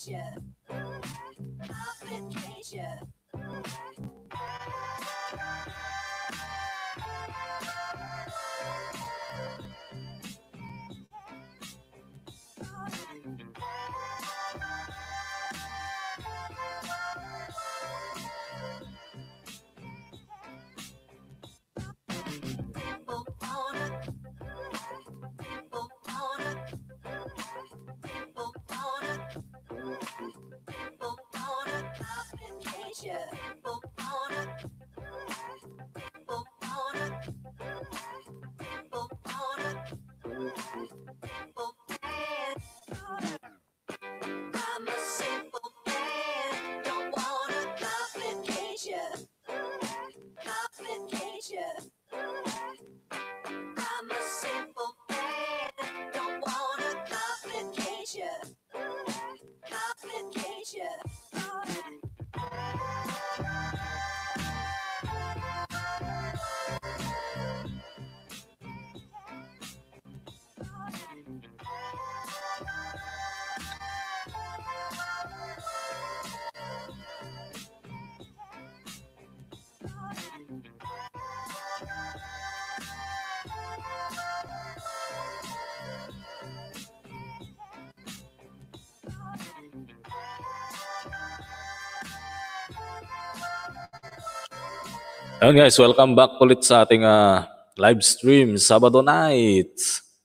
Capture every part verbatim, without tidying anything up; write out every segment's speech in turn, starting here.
Ayun guys, welcome back ulit sa ating uh, live stream Sabado night.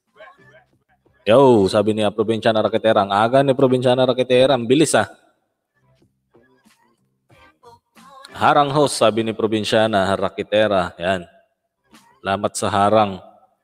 Yo, sabi niya Probinsyana Raketera, ang aga ni Probinsyana Raketera, ang bilis ah. Harang host, sabi ni Probinsyana Raketera, yan. Salamat sa harang.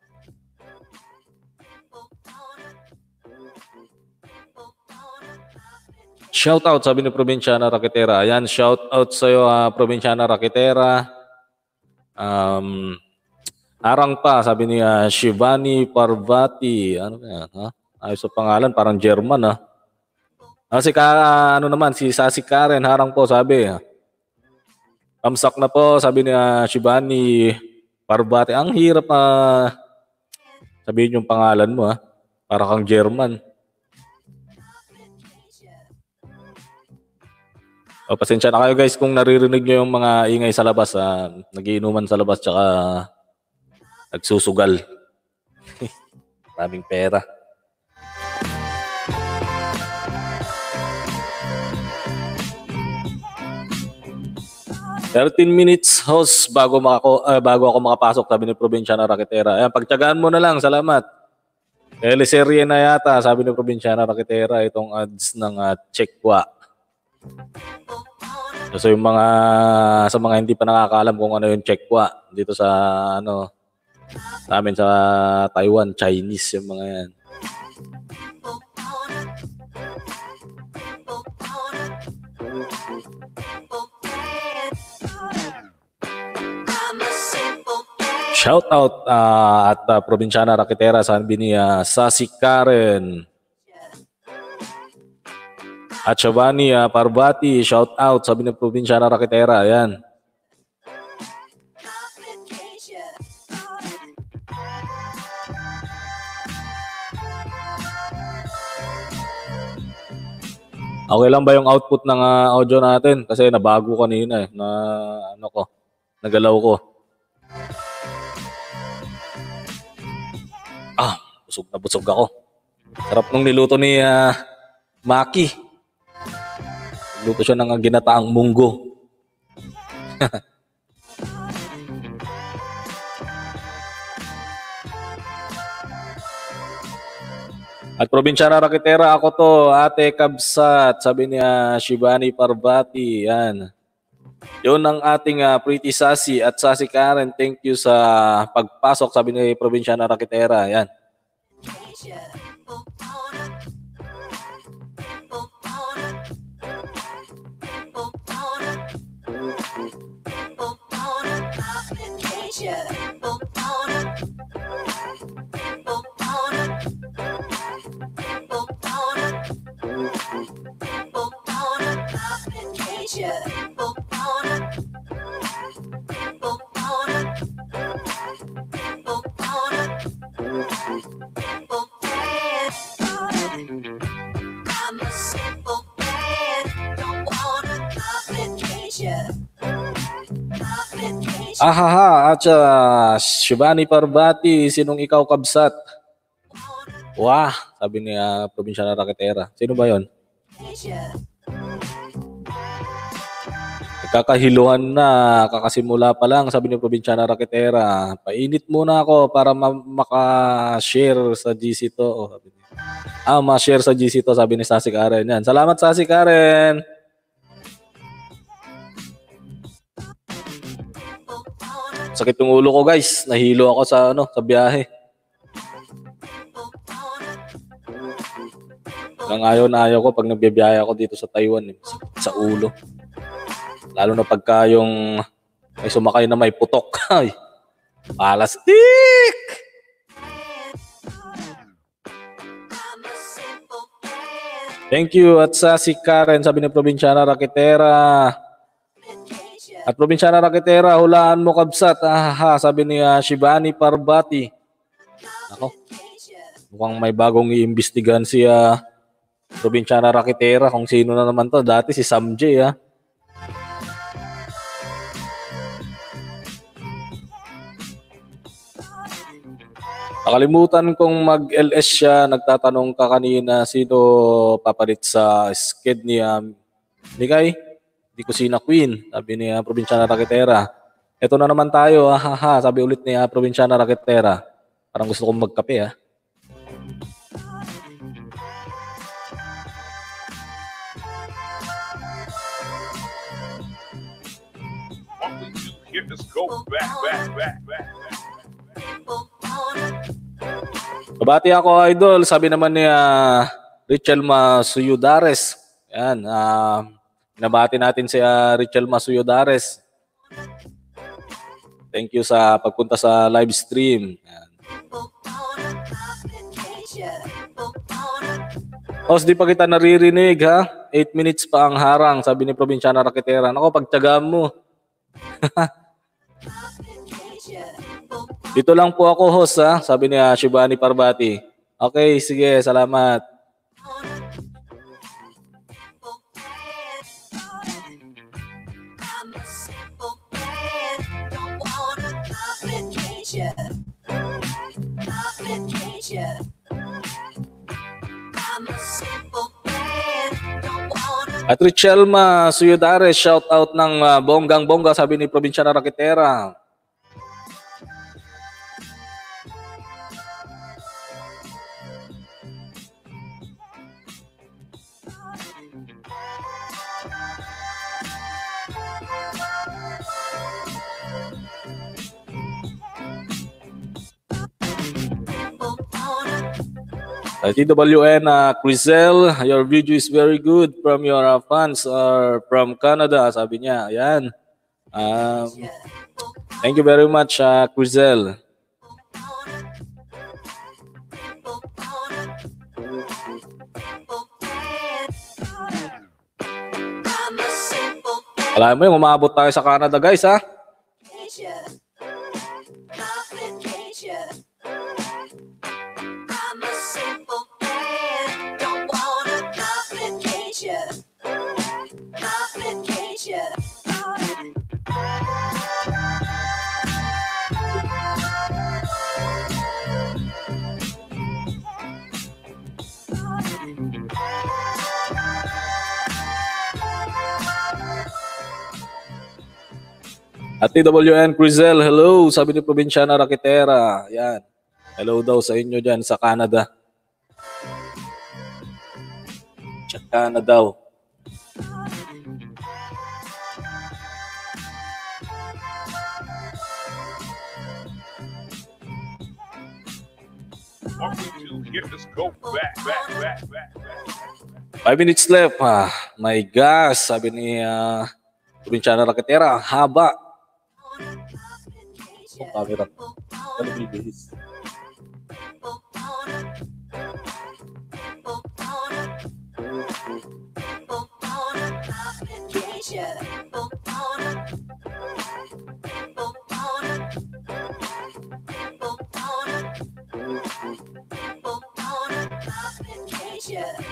Shout out, sabi ni Probinsyana Raketera. Ayan, shout out sa iyo, uh, Probinsyana Raketera. Um, harang pa, sabi ni uh, Shivani Parvati. Ano yan, ha? Ayos sa pangalan, parang German, ha? Ah, si ka, ano naman, si Sasi Karen, harang po, sabi. Pamsak na po, sabi ni uh, Shivani Parvati. Ang hirap uh, sabihin yung pangalan mo, ha? Para kang German. O, pasensya na kayo guys kung naririnig nyo yung mga ingay sa labas. Uh, nagiinuman sa labas tsaka nagsusugal. Maraming pera. thirteen minutes host bago, makako, uh, bago ako makapasok, sabi ni Probinsyana Raketera. Ayan, pagtyagaan mo na lang, salamat. Teleserye na yata, sabi ni Probinsyana Raketera, itong ads ng uh, Chekwa. So yung mga sa mga hindi pa nakakaalam kung ano yung Chekwa dito sa ano sa amin sa Taiwan, Chinese yung mga yan. Shout out uh, at uh, Probinsyana Raketera, sabi ni uh, Sasi Karen. At Shivani uh, Parvati, shout out, sabi ng Probinsyana Raketera. Ayan. Okay lang ba yung output ng uh, audio natin? Kasi nabago kanina eh. Na ano ko, nagalaw ko. Ah, busog na busog ako. Sarap nung niluto ni uh, Maki. Luto siya ng ginataang munggo. At Probinsyana Raketera, ako to, Ate Kabsat, sabi niya Shivani Parvati. Yan. Yun ang ating uh, Pretty Sassy at Sassy Karen. Thank you sa pagpasok, sabi ni Probinsyana Raketera. Yan. Ahaha, atsa, Shivani Parvati, sinong ikaw kabsat? Wah, sabi ni uh, Probinsyana Raketera. Sino ba yon? Kakahiluhan na, kakasimula pa lang, sabi ni Probinsyana Raketera. Painit muna ako para maka-share sa G C to. Oh, sabi niya. Ah, ma-share sa G C to, sabi ni Sassy Karen. Yan. Salamat, Sassy Karen. Sakit yung ulo ko, guys. Nahilo ako sa ano, sa biyahe. Nang ayaw na ayaw ko pag nagbibiyahe ako dito sa Taiwan, eh, sa ulo. Lalo na pagka yung may sumakay na may putok. Ay, palastik! Thank you at Sassy Karen, sabi ni Probinsyana Raketera. At Probinsyana Raketera, hulaan mo kabsat. Ah, sabi ni uh, Shivani Parvati. Ako, mukhang may bagong iimbestigahan si uh, Probinsyana Raketera kung sino na naman to. Dati si Sam J. Ah. Nakalimutan kong mag-L S siya. Nagtatanong ka kanina sino papalit sa sked ni um, Nikay. Di ko sina Queen, sabi ni uh, Probinsyana Raketera. Ito na naman tayo, ahaha, sabi ulit ni uh, Probinsyana Raketera. Parang gusto kong magkape, ha. Babati ako, idol, sabi naman ni uh, Richel Masuyudares. Yan, ah... Uh, Nabati natin si uh, Richel Masuyudares. Thank you sa pagpunta sa live stream. Yan. Os, di pa kita naririnig, ha? eight minutes pa ang harang, sabi ni Probinsyana Raketera. Ako, pagtyagaan mo. Dito lang po ako, host, ha? Sabi ni uh, Shivani Parvati. Okay, sige, salamat. At Richel Masuyudares, shout out ng uh, bonggang bongga, sabi ni Probinsyana Raketera. T W N uh, Crizel, your video is very good from your uh, fans or from Canada, sabi niya. Ayan. Um, thank you very much, uh, Crizel. Alam mo yung umabot tayo sa Canada, guys, ha? At T W N Crizel, hello, sabi ni Probinsyana Raketera. Yan. Hello daw sa inyo dyan sa Canada. Tsaka na daw. Five minutes left. Ah, my gosh, sabi ni uh, Probinsyana Raketera, haba. Oh, camera. Ano bibilis?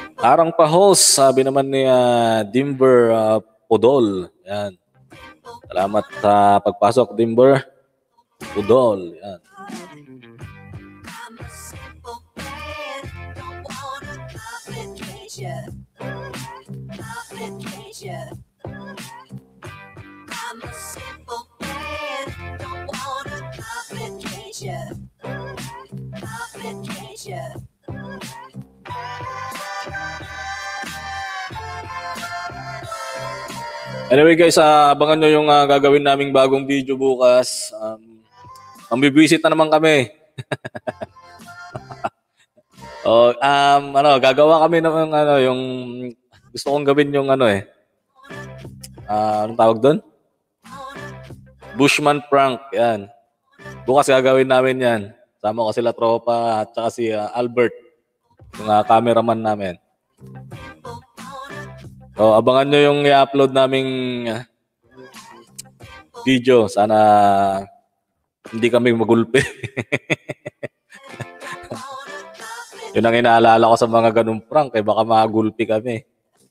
Arang pa host, sabi naman ni uh, Dimber uh, Podol. Yan. Salamat sa pagpasok, Dimber. Udol. Yan. Anyway guys, uh, abangan nyo yung uh, gagawin naming bagong video bukas. Um, Mambibisit na naman kami. oh, um, ano, gagawa kami ng ano, yung gusto kong gawin yung ano eh. Uh, anong tawag doon? Bushman prank, yan. Bukas gagawin namin yan. Sama ko sila tropa at saka si uh, Albert, yung uh, cameraman namin. So, abangan nyo yung i-upload naming video. Sana hindi kami magulpi. Yun ang inaalala ko sa mga ganung prank. Eh, baka magulpi kami.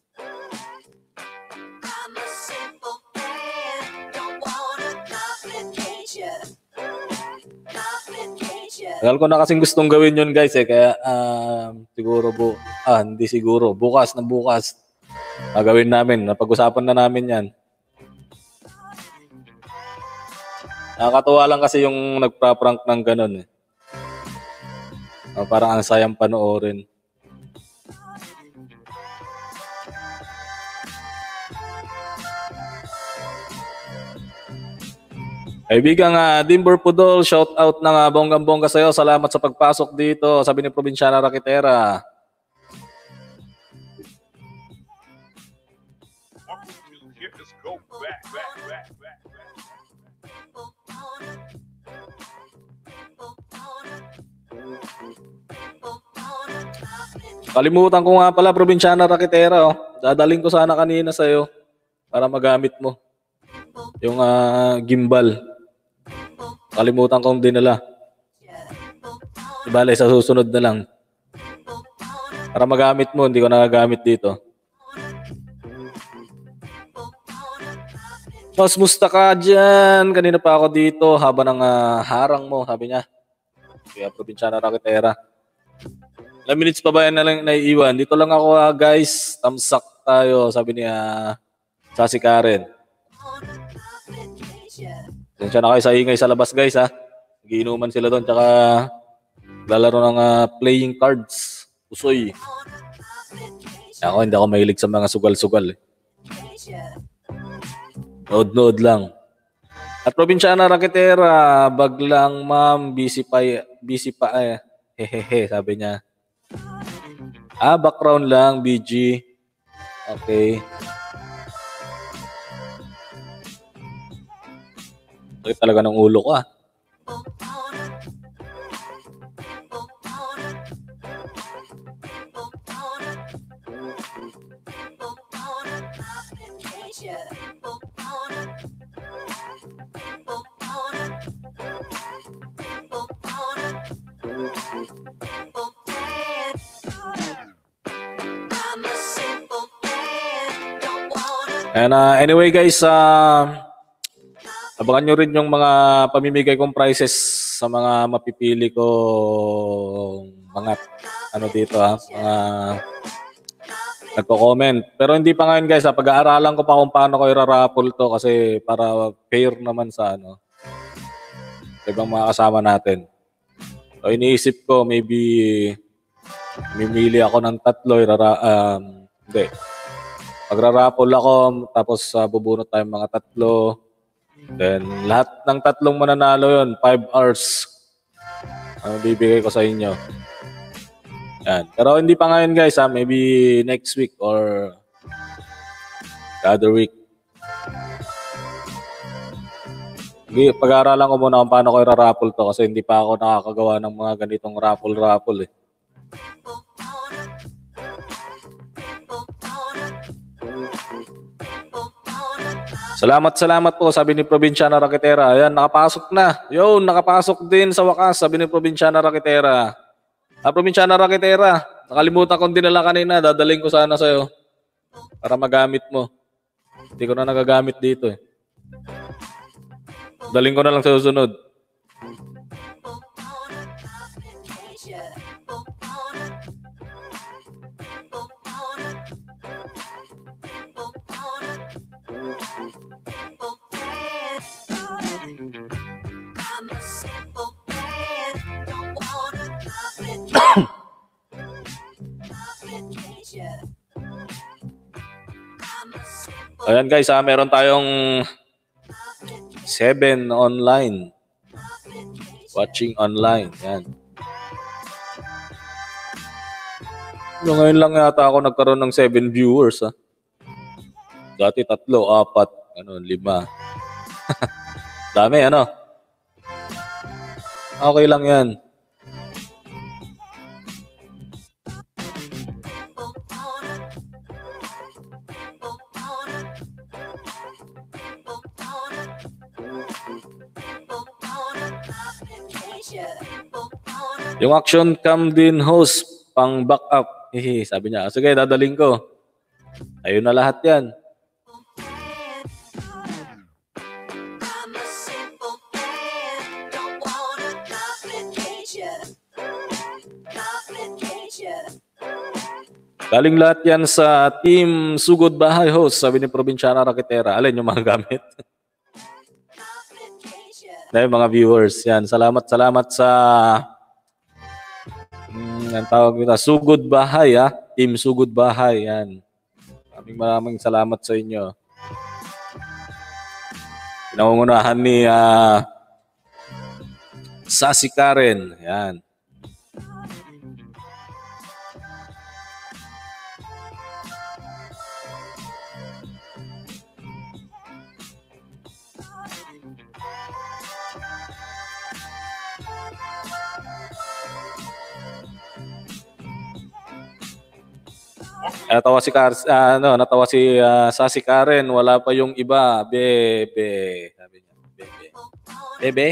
Tagal ko na kasing gustong gawin yun guys eh. Kaya uh, siguro bu ah, hindi siguro. Bukas na bukas. Gagawin namin. Napag-usapan na namin yan. Nakakatuwa lang kasi yung nagpa-prank ng ganun eh. Uh, parang ang sayang panoorin. Kaibigang uh, Dimber Pudol, shout out ng uh, bonggang-bongga sa'yo. Salamat sa pagpasok dito. Sabi ni Probinsyana Rakitera. Kalimutan ko nga pala, Probinsyana Rakitera. Oh. Dadaling ko sana kanina sa'yo para magamit mo yung uh, gimbal. Kalimutan kong dinala. Ibale, sa susunod na lang. Para magamit mo, hindi ko nagagamit dito. Mas musta ka dyan? Kanina pa ako dito haba ng uh, harang mo, sabi niya. Kaya Probinsyana Rakitera. Ilang minutes pa ba yan na lang naiiwan? Dito lang ako uh, guys. Tamsak tayo, sabi niya uh, Sasi Karen. Sensya na kayo sa ingay sa labas guys ha. Giinuman sila doon tsaka lalaro ng uh, playing cards. Usoy. Ako hindi ako mahilig sa mga sugal-sugal eh. Nood-nood lang. At Probinsyana Rakitera, baglang ma'am, busy pa, busy pa eh. Hehehe, sabi niya. Ah, background lang, B G. Okay. Sakit talaga ng ulo ko ah. And uh, anyway guys, uh, abangan nyo rin yung mga pamimigay kong prizes sa mga mapipili ko mga ano dito ha, mga nagko-comment. Pero hindi pa ngayon guys, ha, pag-aaralan ko pa kung paano ko i-raffle to kasi para fair naman sa ano ibang mga kasama natin. So iniisip ko maybe mimili ako ng tatlo, irara, um, hindi. Magra-raffle ako, tapos uh, bubunot tayong mga tatlo. Then, lahat ng tatlong mananalo yun, five hours. Ang bibigay ko sa inyo. Yan. Pero hindi pa ngayon guys, ha? Maybe next week or the other week. Pag-aaralan ko muna kung paano ko i-raffle to kasi hindi pa ako nakakagawa ng mga ganitong raffle-raffle eh. Salamat, salamat po, sabi ni Probinsyana Rakitera. Ayan, nakapasok na. Yo, nakapasok din sa wakas, sabi ni Probinsyana Rakitera. Ah, Probinsyana Rakitera, nakalimutan kong dinala kanina, dadaling ko sana sa'yo para magamit mo. Hindi ko na nagagamit dito eh. Daling ko na lang sa susunod. Ayan guys, ah, meron tayong seven online. Watching online. Yan. Yung ngayon lang yata ako nagkaroon ng seven viewers. Ah. Dati tatlo, apat, ano, lima. Dami, ano? Okay lang yan. Yung action cam din host pang backup. Hihi, sabi niya. Sige, dadaling ko. Ayun na lahat yan. Galing lahat yan sa Team Sugod Bahay host, sabi ni Probinsyana Rakitera. Alin yung mga gamit? Na yung mga viewers. Yan, salamat, salamat sa Hmm, ang tawag nila, Sugod Bahay, ha? Team Sugod Bahay, yan. Maraming maraming salamat sa inyo. Pinangungunahan ni uh, Sassy Karen, yan. Natawa si Kar uh, ano, natawa si uh, Sassy Karen, wala pa yung iba, bebe. Sabi niya, bebe. Bebe?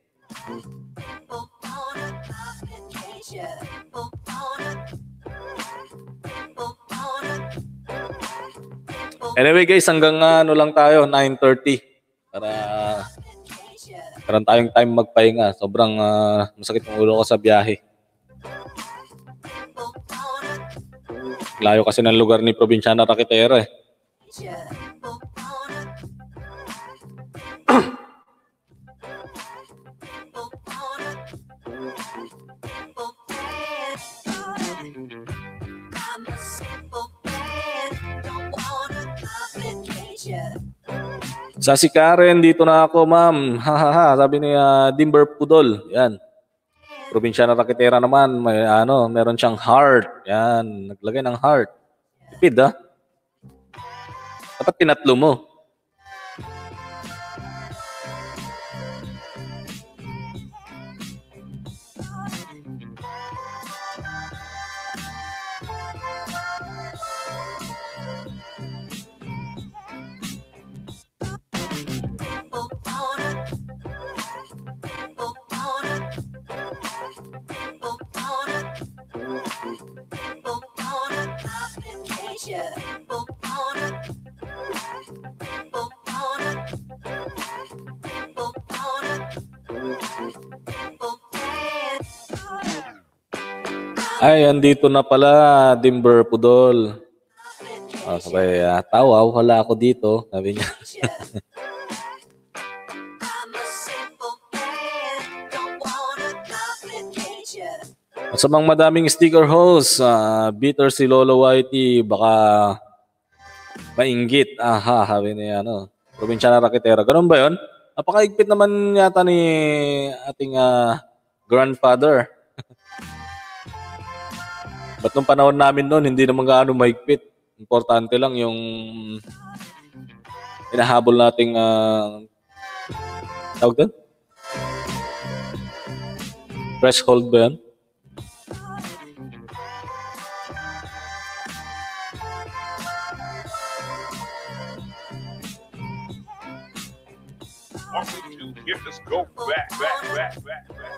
Anyway guys, hanggang uh, ano lang tayo, nine thirty. Para karon tayong time magpahinga. Sobrang uh, masakit ang ulo ko sa biyahe. Layo kasi ng lugar ni Probinsyana Rakitera eh. Sa si Karen, dito na ako ma'am. Hahaha, sabi ni uh, Dimber Pudol. Yan. Probinsyana Rakitera naman, may ano, meron siyang heart. Yan, naglagay ng heart. Tipid, ha? Dapat tinatlo mo. Ay, andito na pala, Dimber Pudol. Oh, sabay, uh, tawa, wala ako dito. Sabi niya. At sa mga madaming sticker host, uh, bitter si Lolo Whitey, baka mainggit. Aha, sabi niya, ano, Probinsyana Rakitera. Ganun ba yun? Napakaigpit naman yata ni ating uh, grandfather. Ba't nung panahon namin noon, hindi naman gaano maigpit. Importante lang yung hinahabol nating uh, tawag doon? Threshold ba yan? Let's go back, back, back, back, back.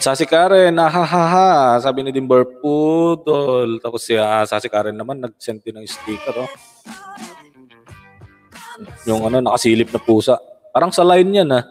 Sassy Karen, ahahaha, sabi ni Dimber Pudol. Tapos si uh, Sassy Karen naman, nag-send din ng sticker, oh. Yung ano, nakasilip na pusa. Parang sa line yan, ah.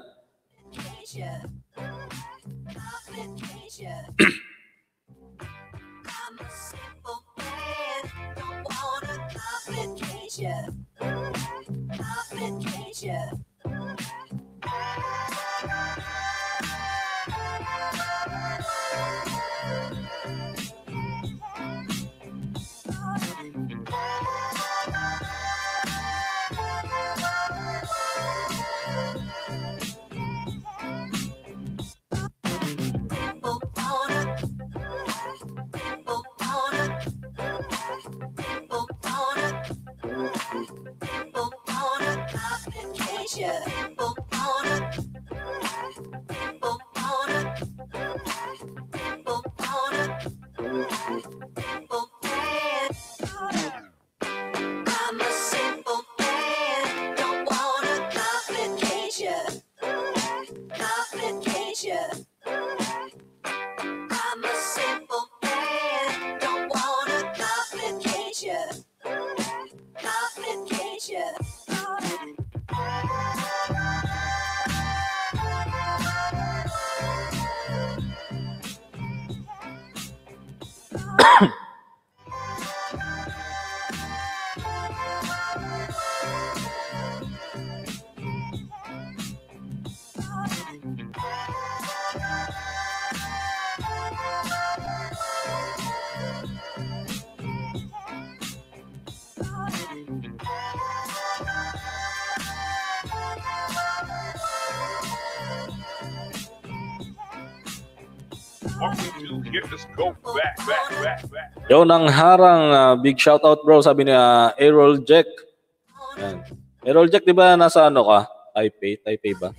What we do here is go back, back, back, back. Yo, nang harang, uh, big shout out bro, sabi ni uh, Errol Jack. Yan. Errol Jack, di ba nasa ano ka? Taipei, Taipei ba?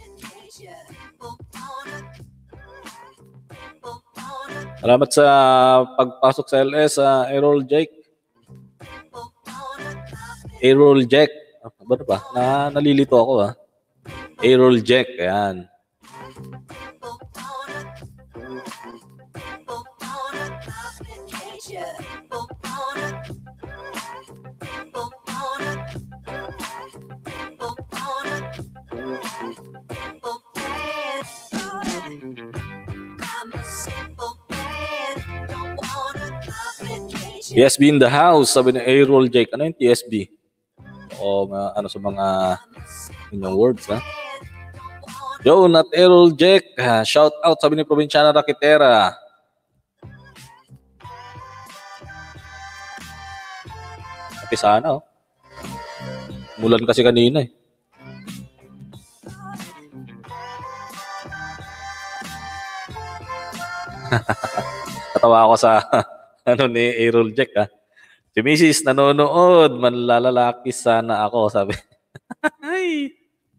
Salamat sa pagpasok sa L S, uh, Errol Jack. Errol Jack. Ano ba? Na, nalilito ako ah. Errol Jack, ayan. T S B in the house, sabi ni Errol Jake. Ano yung T S B? O uh, ano sa mga inyong words, ha? Yo, not Errol Jake. Uh, shout out, sabi ni Provinciana Rakitera. Kasi sana, oh. Mulan kasi kanina, eh. Katawa ako sa ano ni Errol Jack, ha. Si Missus nanonood, manlalalaki sana ako, sabi. Ay.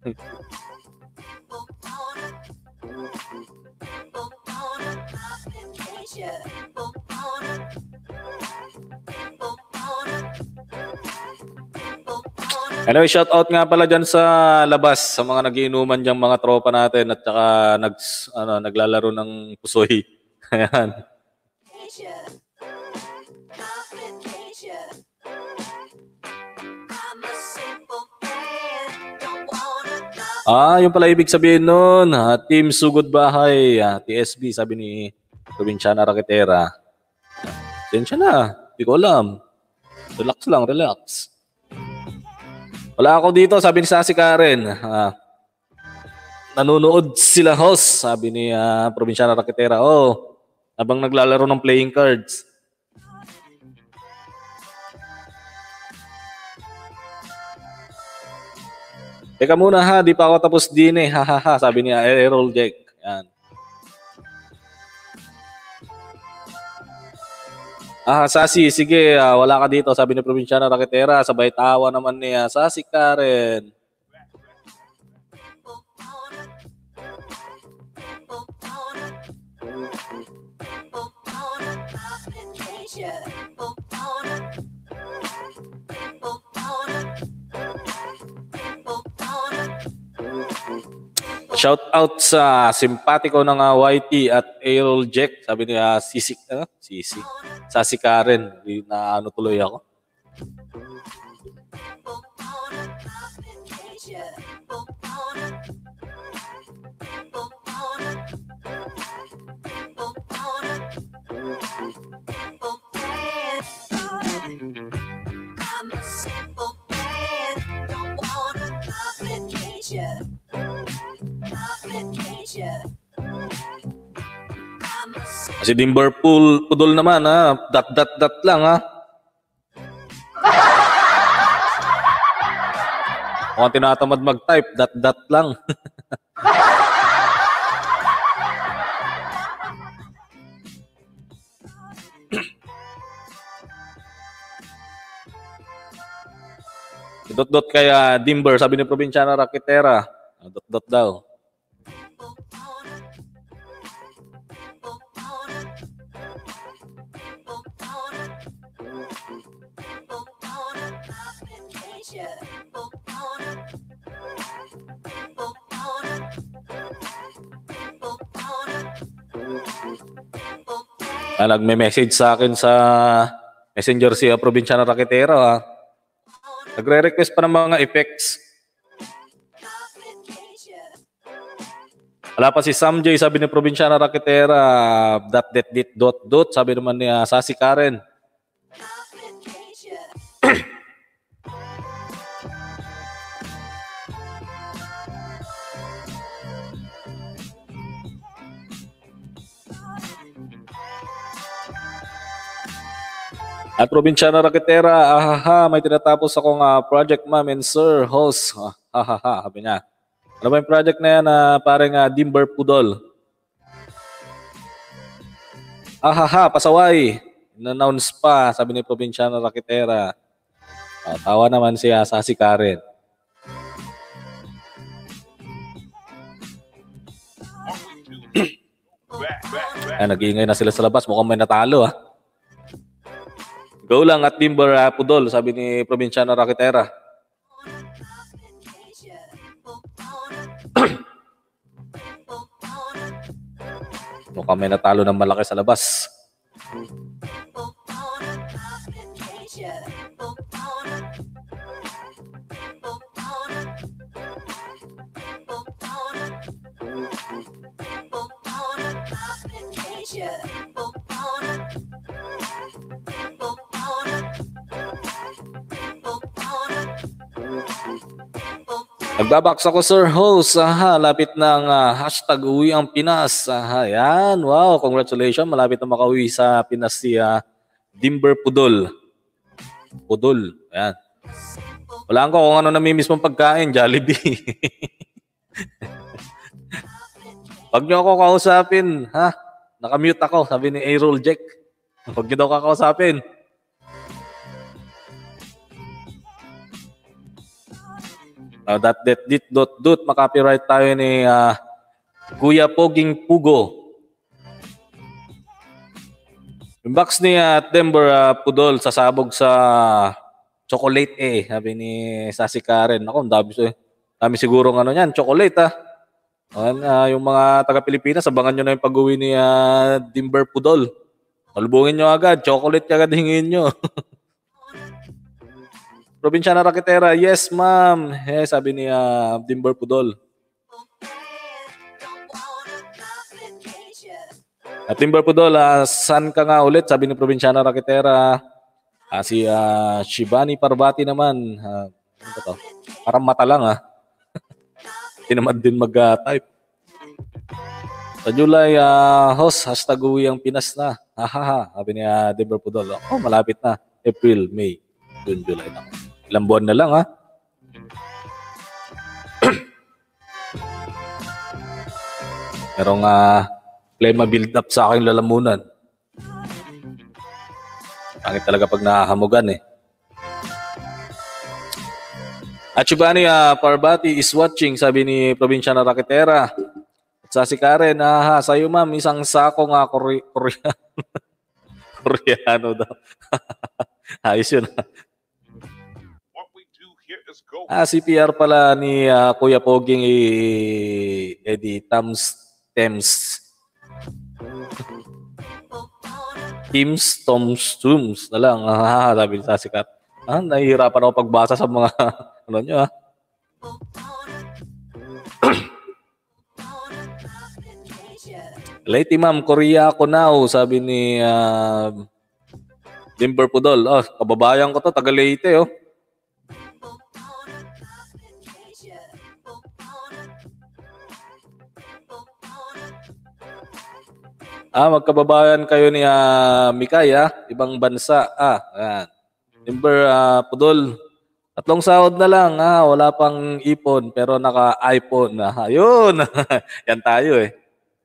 Anyway, shout out nga pala dyan sa labas, sa mga nagiinuman diyang mga tropa natin at saka nag, ano, naglalaro ng pusoy. Ayan. Ah, yung pala ibig sabihin nun, ha? Team Sugod Bahay, ha? T S B, sabi ni Provinciana Rakitera. Tensya na, hindi ko alam. Relax lang, relax. Wala ako dito, sabi ni Sassy Karen. Ha? Nanonood sila host, sabi ni uh, Provinciana Rakitera. Oh, habang naglalaro ng playing cards. Teka muna ha, di pa ako tapos din eh. Ha ha ha, sabi ni Errol Jack. Yan. Ah, Sassy, sige, uh, wala ka dito, sabi ni Provinciana Rakitera. Sabay tawa naman ni uh, Sassy Karen. shout out sa simpatiko ng uh, Y T at Aerol Jack. Sabi niya, Sisi, ano? Sisi. Sasi Karen. Na ano tuloy ako. Si Dimberpool Pudol naman ha, dot dot dot lang ha. Kung tinatamad mag-type, dot dot lang. Dot dot kaya Dimber, sabi ni Probinsyana Rakitera. Dot dot daw. Ah, nagme-message sa akin sa Messenger si uh, Probinsyana Rakitera ha. Nagre-request pa ng mga effects. Wala pa si Samjay, sabi ni Probinsyana Rakitera, dot dot dit dot dot, sabi naman ni uh, Sasi Karen. At Probinsyana Rakitera, ahaha, may tinatapos akong uh, project ma'am and sir, host. Ahaha, sabi niya. Ano ba yung project na yan na uh, parang uh, Dimber Pudol? Ahaha, pasaway. In-announce pa, sabi ni Probinsyana Rakitera. Uh, tawa naman siya, Sasi Karen. Ay, nag-iingay na sila sa labas. Mukhang may natalo ah. Go lang at Dimber uh, Pudol, sabi ni Probinsyana Rakitera. Mukhang may natalo ng malaki sa labas. Nagbabaks ako, sir host. Aha, lapit ng uh, hashtag uwi ang Pinas. Aha, yan. Wow, congratulations. Malapit na makauwi sa Pinas si uh, Dimber Pudol. Pudol. Ayan. Wala ko kung ano namimiss mong pagkain. Jollibee. Pag nyo ako kausapin, ha? Nakamute ako, sabi ni Aerol Jack. Pag nyo daw kakausapin. Uh, dot dot dit dot dot, makapiright tayo ni uh, Kuya Poging Pugo. Yung box ni uh, Dimber uh, Pudol sasabog sa chocolate eh, sabi ni Sasi Karen. Ako, dami, dami siguro ng ano yan, chocolate ah. Uh, yung mga taga-Pilipinas, abangan nyo na yung pag-uwi ni uh, Dimber Pudol. Malubungin nyo agad, chocolate agad hingin nyo. Probinsyana Rakitera, yes ma'am. Eh, sabi ni uh, Dimber Pudol. At Dimber Pudol, uh, saan ka nga ulit? Sabi ni Probinsyana Rakitera. Uh, si uh, Shivani Parvati naman. Uh, ano ba to? Parang mata lang ah. Hindi naman din mag-type. Sa July, uh, host, hashtag uwi ang Pinas na. Hahaha, sabi ni uh, Dimber Pudol. Oh, malapit na. April, May, June, July na. Ilang buwan na lang, ha? Merong uh, plema build up sa aking lalamunan. Pangit talaga pag nahahamugan, eh. At Shivani uh, Parvati is watching, sabi ni Probinsyana Rakitera. At Sasi Karen, aha, sa'yo ma'am, isang sako nga Kore- Koreano. Koreano daw. Ayos yun, ha? us go. Ah, C P R pala ni ah, Kuya Poging eh, Eddie Tams Thames. Teams, Toms, Tooms na lang. Ah, sabi sa sikat. Ah, nahihirapan ako pagbasa sa mga ano nyo ah. Lady Ma'am, Korea ako now, sabi ni uh, Dimber Pudol. Oh, kababayan ko to, taga Leyte oh. Ah, magkababayan kayo ni uh, Mikay ah, ibang bansa. Ah, ayan. Dimber uh, Pudol. Tatlong sahod na lang, ah, wala pang ipon pero naka-iPhone na. Ah, ayun. Yan tayo eh.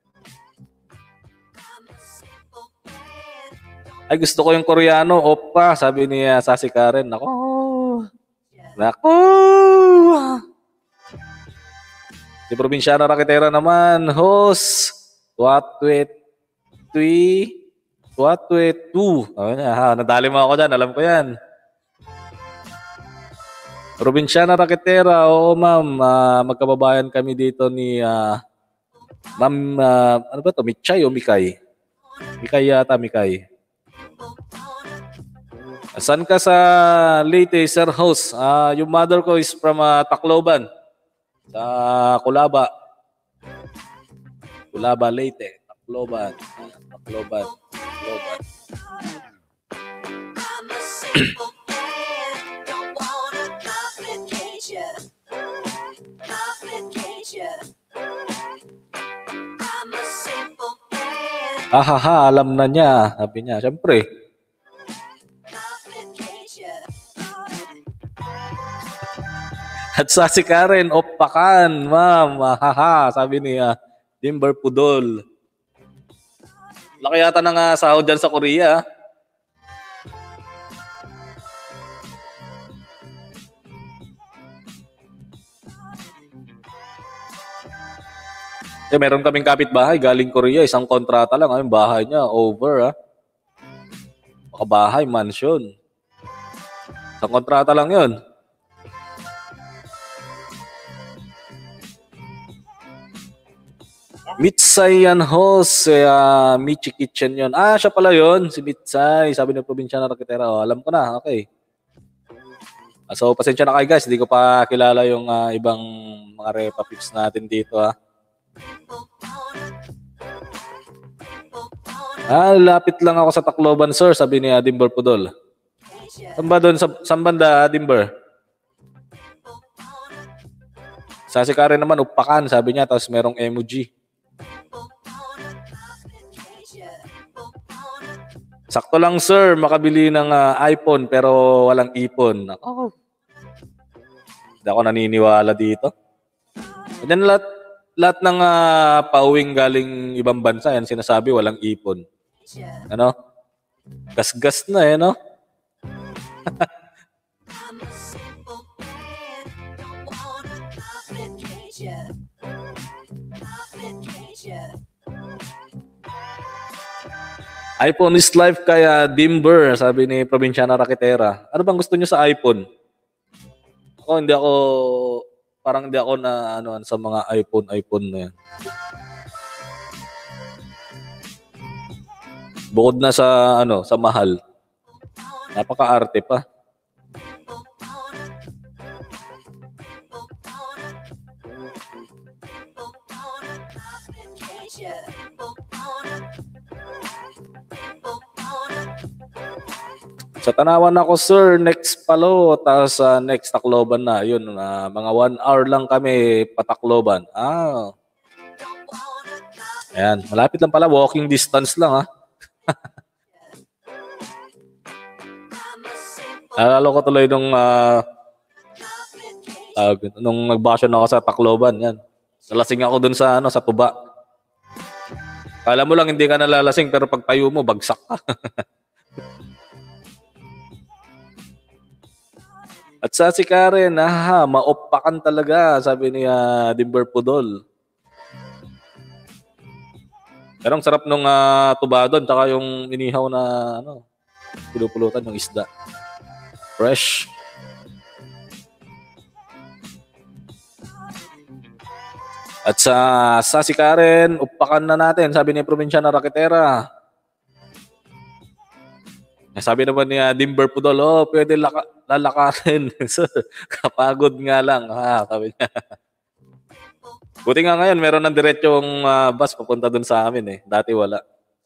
Ay, gusto ko yung Koreano, oppa, sabi ni uh, Sassy Karen. Nako. Nako. Si Probinsyana Raketera naman, host. Tuatwet. Tui. Tuatwet. Tu. Oh, ha, nadali mo ako dyan, alam ko yan. Probinsyana Raketera, oo ma'am, uh, magkababayan kami dito ni uh, ma'am, uh, ano ba to, Michay o Mikay? Mikay yata, Mikay. Saan ka sa Leyte, sir host? Uh, yung mother ko is from uh, Tacloban. Sa Culaba. Culaba, Leyte. Tacloban. Uh, Tacloban. Tacloban. Ahaha, alam na niya. Sabi niya, syempre. At sa si Karen, opakan, ma'am. Ahaha, sabi niya, Dimber Pudol. Laki yata ng uh, sahod dyan sa Korea. Eh, meron kaming kapitbahay, galing Korea, isang kontrata lang. Yung bahay niya, over, ha? Baka bahay, mansion. Isang kontrata lang yun. Mitsay yan, host. Uh, Michi Kitchen yun. Ah, siya pala yun. Si Mitsay. Sabi ng Probinsyana Raketera. Oh, alam ko na, okay. So, pasensya na kayo guys. Hindi ko pa kilala yung uh, ibang mga repa pips natin dito, ha? Ah, lapit lang ako sa Tacloban, sir, sabi ni Dimber Pudol. Saan ba doon? Sa, saan banda, Dimber? Sa si Karen naman, upakan, sabi niya, tapos merong emoji. Sakto lang, sir, makabili ng uh, iPhone pero walang ipon. Oh. Hindi ako naniniwala dito. And then lahat, lahat ng uh, pauwing galing ibang bansa, yan sinasabi, walang ipon. Ano? Gas-gas na eh, no? iPhone is life kaya Dimber, sabi ni Probinsyana Raketera. Ano bang gusto niyo sa iPhone? Ako, hindi ako, parang hindi ako na ano, sa mga iPhone, iPhone na yan. Bukod na sa ano, sa mahal. Napaka-arte pa. Sa Tanawan ako, sir, next palo, tapos uh, next Tacloban na. Yun, uh, mga one hour lang kami patakloban. Ah. Ayan, malapit lang pala, walking distance lang ha. Alala ko tuloy nung uh, uh, nung nagbakasyon ako sa Tacloban, yan. Nalasing ako dun sa ano, sa tuba. Kala mo lang hindi ka nalalasing pero pag tayo mo bagsak ka. At sa si Karen, ah, maopakan talaga, sabi ni uh, Dimber Pudol. Pero ang sarap nung uh, tuba doon, tsaka yung inihaw na ano, pinupulutan yung isda. Fresh. At sa sa si Karen, upakan na natin, sabi ni Probinsyana Raketera. Sabi naman ni uh, Dimber Pudol, oh, pwede laka, lalakarin. So, kapagod nga lang, ha, sabi niya. Buti nga ngayon, meron ng diretsong uh, bus papunta dun sa amin eh. Dati wala.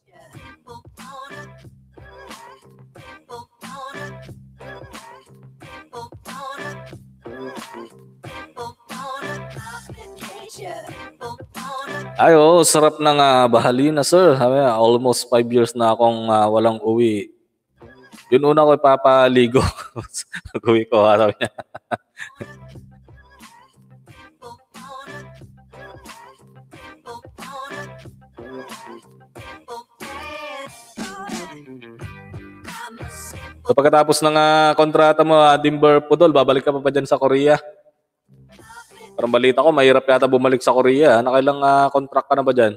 Ay, oh, sarap ng uh, bahalina, sir. Sabi, almost five years na akong uh, walang uwi. Yun una ko ipapaligo. Pag-uwi ko, ha, sabi niya. So, pagkatapos ng uh, kontrata mo, uh, Dimber Pudol, babalik ka pa ba dyan sa Korea? Parang balita ko, mahirap yata bumalik sa Korea. Nakailang uh, contract ka na ba dyan?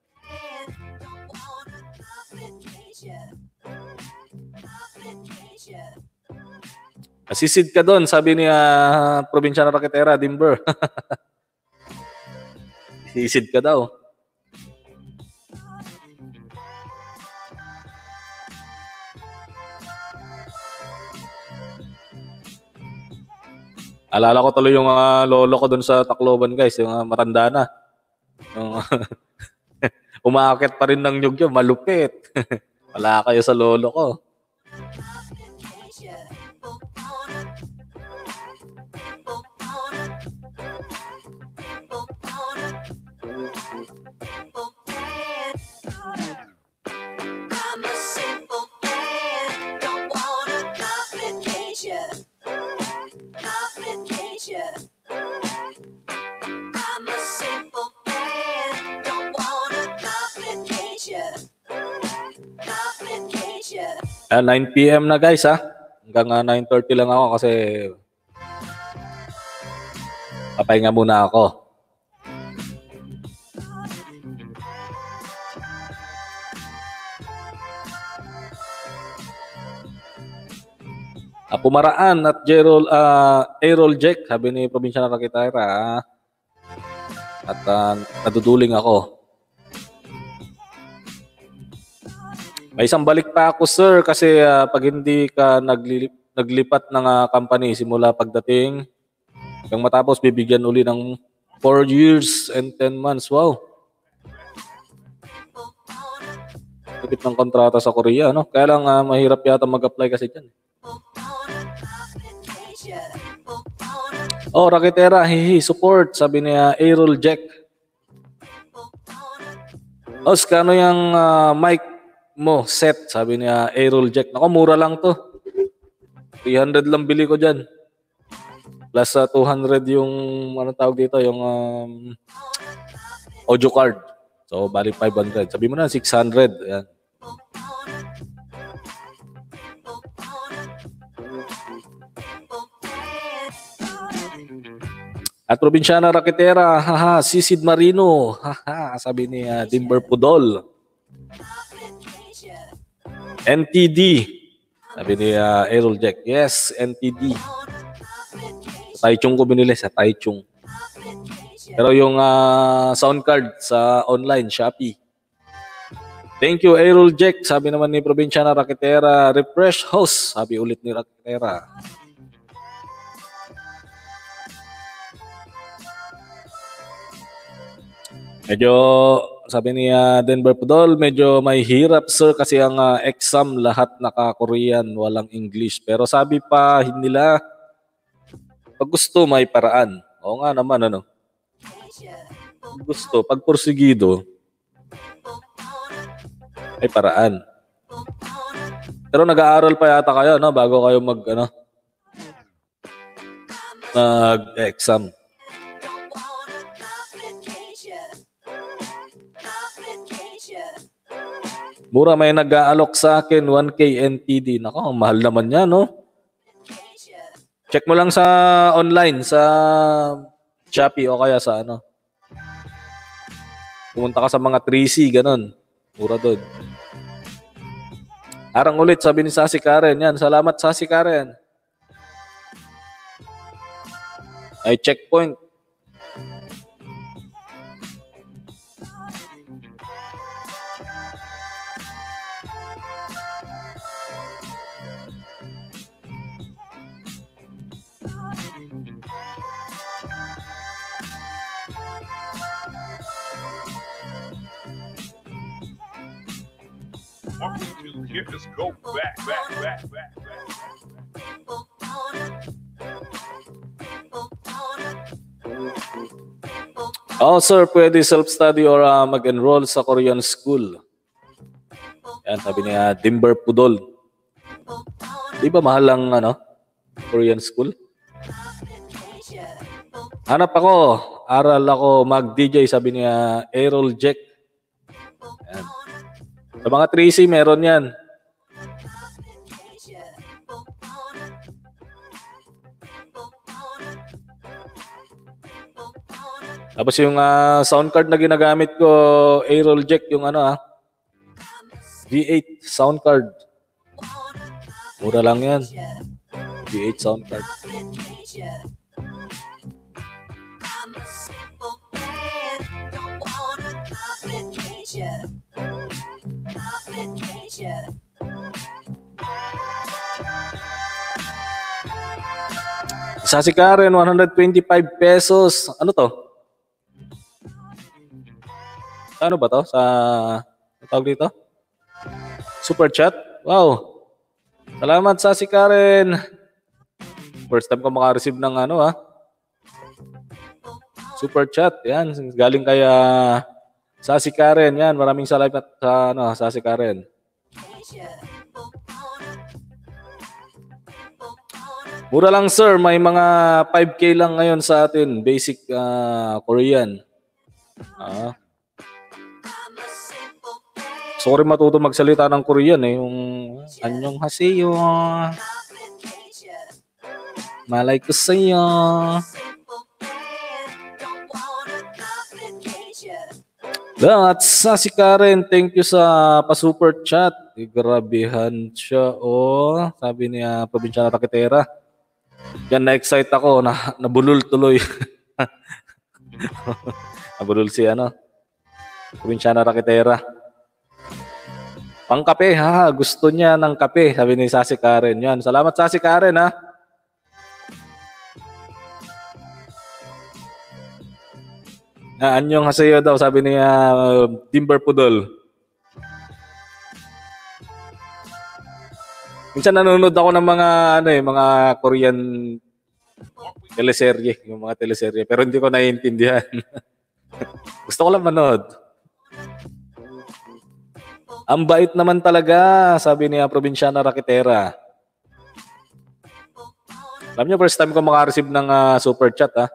Asisid ka doon, sabi ni uh, Probinsyana Raketera, Dimber. Asisid ka daw. Alala ko tuloy yung uh, lolo ko doon sa Tacloban, guys. Yung uh, matanda na. Yung, umaakit pa rin ng nyug yun. Malupit. Wala kayo sa lolo ko. Uh, nine p m na, guys, ha. Hanggang uh, nine thirty lang ako kasi papahinga muna ako. Uh, pumaraan at Gerald, uh, Aerol Jack, sabi ni Probinsyana Raketera. At uh, naduduling ako. May isang balik pa ako, sir, kasi uh, pag hindi ka naglilip, naglipat ng uh, company simula pagdating, hanggang matapos bibigyan uli ng four years and ten months. Wow. Tipit ng kontrata sa Korea, no? Kaya lang uh, mahirap yata mag-apply kasi dyan. Oh, Raketera, hihi, support, sabi niya Aerol Jack. Os, kano yung uh, mic mo set, sabi niya Aerol Jack. Nako, mura lang to. three hundred lang bili ko dyan. Plus uh, two hundred yung, ano tawag dito, yung um, audio card. So, bali five hundred. Sabi mo na, six hundred. Ayan. At Probinsyana Raketera, haha, Sisid Marino, haha, sabi ni uh, Dimber Pudol. N T D, sabi ni uh, Aerol Jack. Yes, N T D. Sa Taichung ko binili, sa Taichung. Pero yung uh, sound card sa online, Shopee. Thank you, Aerol Jack. Sabi naman ni Probinsyana Raketera, refresh host, sabi ulit ni Raketera. Medyo, sabi ni uh, Denver Pudol, medyo may hirap, sir, kasi ang uh, exam lahat naka-Korean, walang English. Pero sabi pa nila, pag gusto may paraan. Oo nga naman, ano? Pag gusto, pag porsigido, may paraan. Pero nag-aaral pa yata kayo, no? Bago kayo mag, ano, mag-exam. Mura, may nag-aalok sa akin one K N T D. Nako, mahal naman yan, no? Check mo lang sa online, sa Shopee o kaya sa ano. Pumunta ka sa mga three C, ganun. Mura doon. Arang ulit, sabi ni Sassy Karen. Yan, salamat Sassy Karen. Ay, checkpoint. One, two, here, let's go back, back, back, back, back. Oh, sir, pwede self-study or uh, mag-enroll sa Korean school. Yan, sabi niya, Dimber Pudol. Di ba mahal ang ano, Korean school? Hanap ako, aral ako mag-D J, sabi niya, Errol Jack. Yan. Sa mga three C, meron yan. Tapos yung uh, sound card na ginagamit ko, Errol Jack, yung ano ah, G eight sound card. Mura lang yan. G eight sound card. Sa si Karen, one hundred twenty-five pesos. Ano to? Ano ba to? Sa, ano tawag dito? Super chat? Wow. Salamat sa si Karen. First time ko makareceive ng ano ah. Super chat. Yan. Galing kay uh, sa si Karen. Yan. Maraming salamat sa, ano, sa si Karen. Mura lang sir. May mga five K lang ngayon sa atin. Basic uh, Korean. Ah. Sorry matuto magsalita ng Korean eh. Yung anyong haseyo. Malay ko sa'yo. At sa si Karen, thank you sa pa-super chat. E, grabehan siya. Oh, sabi niya, Probinsyana Rakitera. Yan, na-excite ako. Na, nabulol tuloy. Nabulol si ano, Probinsyana Rakitera. Pangkape ha, gusto niya ng kape, sabi ni Sasi Karen. Yan, salamat Sasi Karen ha. Ah, anyong haseyo daw, sabi ni uh, Timber Pudol. Minsan nanonood ako ng mga ano eh, mga Korean teleserye, yung mga teleserye, pero hindi ko naiintindihan. Gusto ko lang manood. Ang bait naman talaga, sabi niya Probinsyana Rakitera. Alam niyo, first time ko makareceive ng uh, super chat ha.